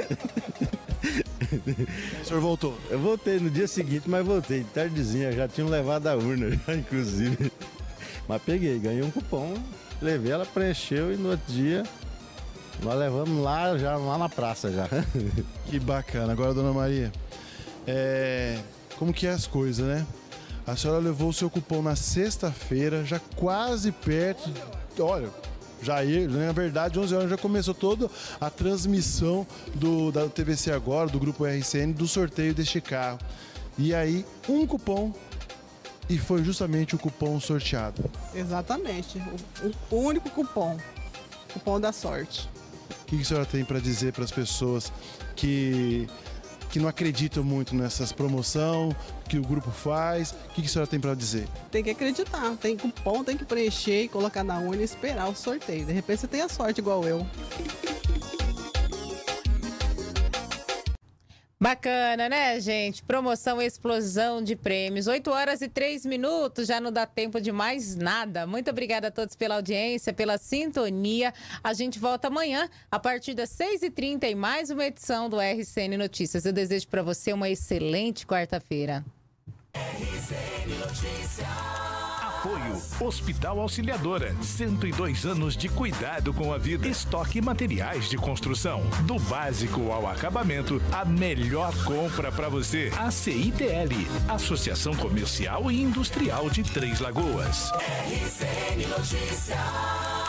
O senhor voltou? Eu voltei no dia seguinte, mas voltei, tardezinha, já tinham levado a urna, já, inclusive. Mas peguei, ganhei um cupom, levei, ela preencheu e no outro dia nós levamos lá, já, lá na praça já. Que bacana. Agora, dona Maria, é... como que é as coisas, né? A senhora levou o seu cupom na sexta-feira, já quase perto. Olha, já ia, na verdade, onze horas já começou toda a transmissão do, da T V C Agora, do Grupo R C N, do sorteio deste carro. E aí, um cupom, e foi justamente o cupom sorteado. Exatamente, o, o único cupom, cupom da sorte. O que, que a senhora tem para dizer para as pessoas que... que não acreditam muito nessas promoções que o grupo faz? O que, que a senhora tem para dizer? Tem que acreditar, tem cupom, tem que preencher e colocar na urna e esperar o sorteio. De repente você tem a sorte igual eu. Bacana, né, gente? Promoção Explosão de Prêmios. oito horas e três minutos, já não dá tempo de mais nada. Muito obrigada a todos pela audiência, pela sintonia. A gente volta amanhã, a partir das seis e trinta, em mais uma edição do R C N Notícias. Eu desejo para você uma excelente quarta-feira. R C N Notícias. Apoio Hospital Auxiliadora. cento e dois anos de cuidado com a vida. Estoque materiais de construção. Do básico ao acabamento, a melhor compra para você. A C I T L, Associação Comercial e Industrial de Três Lagoas. R C N Notícias.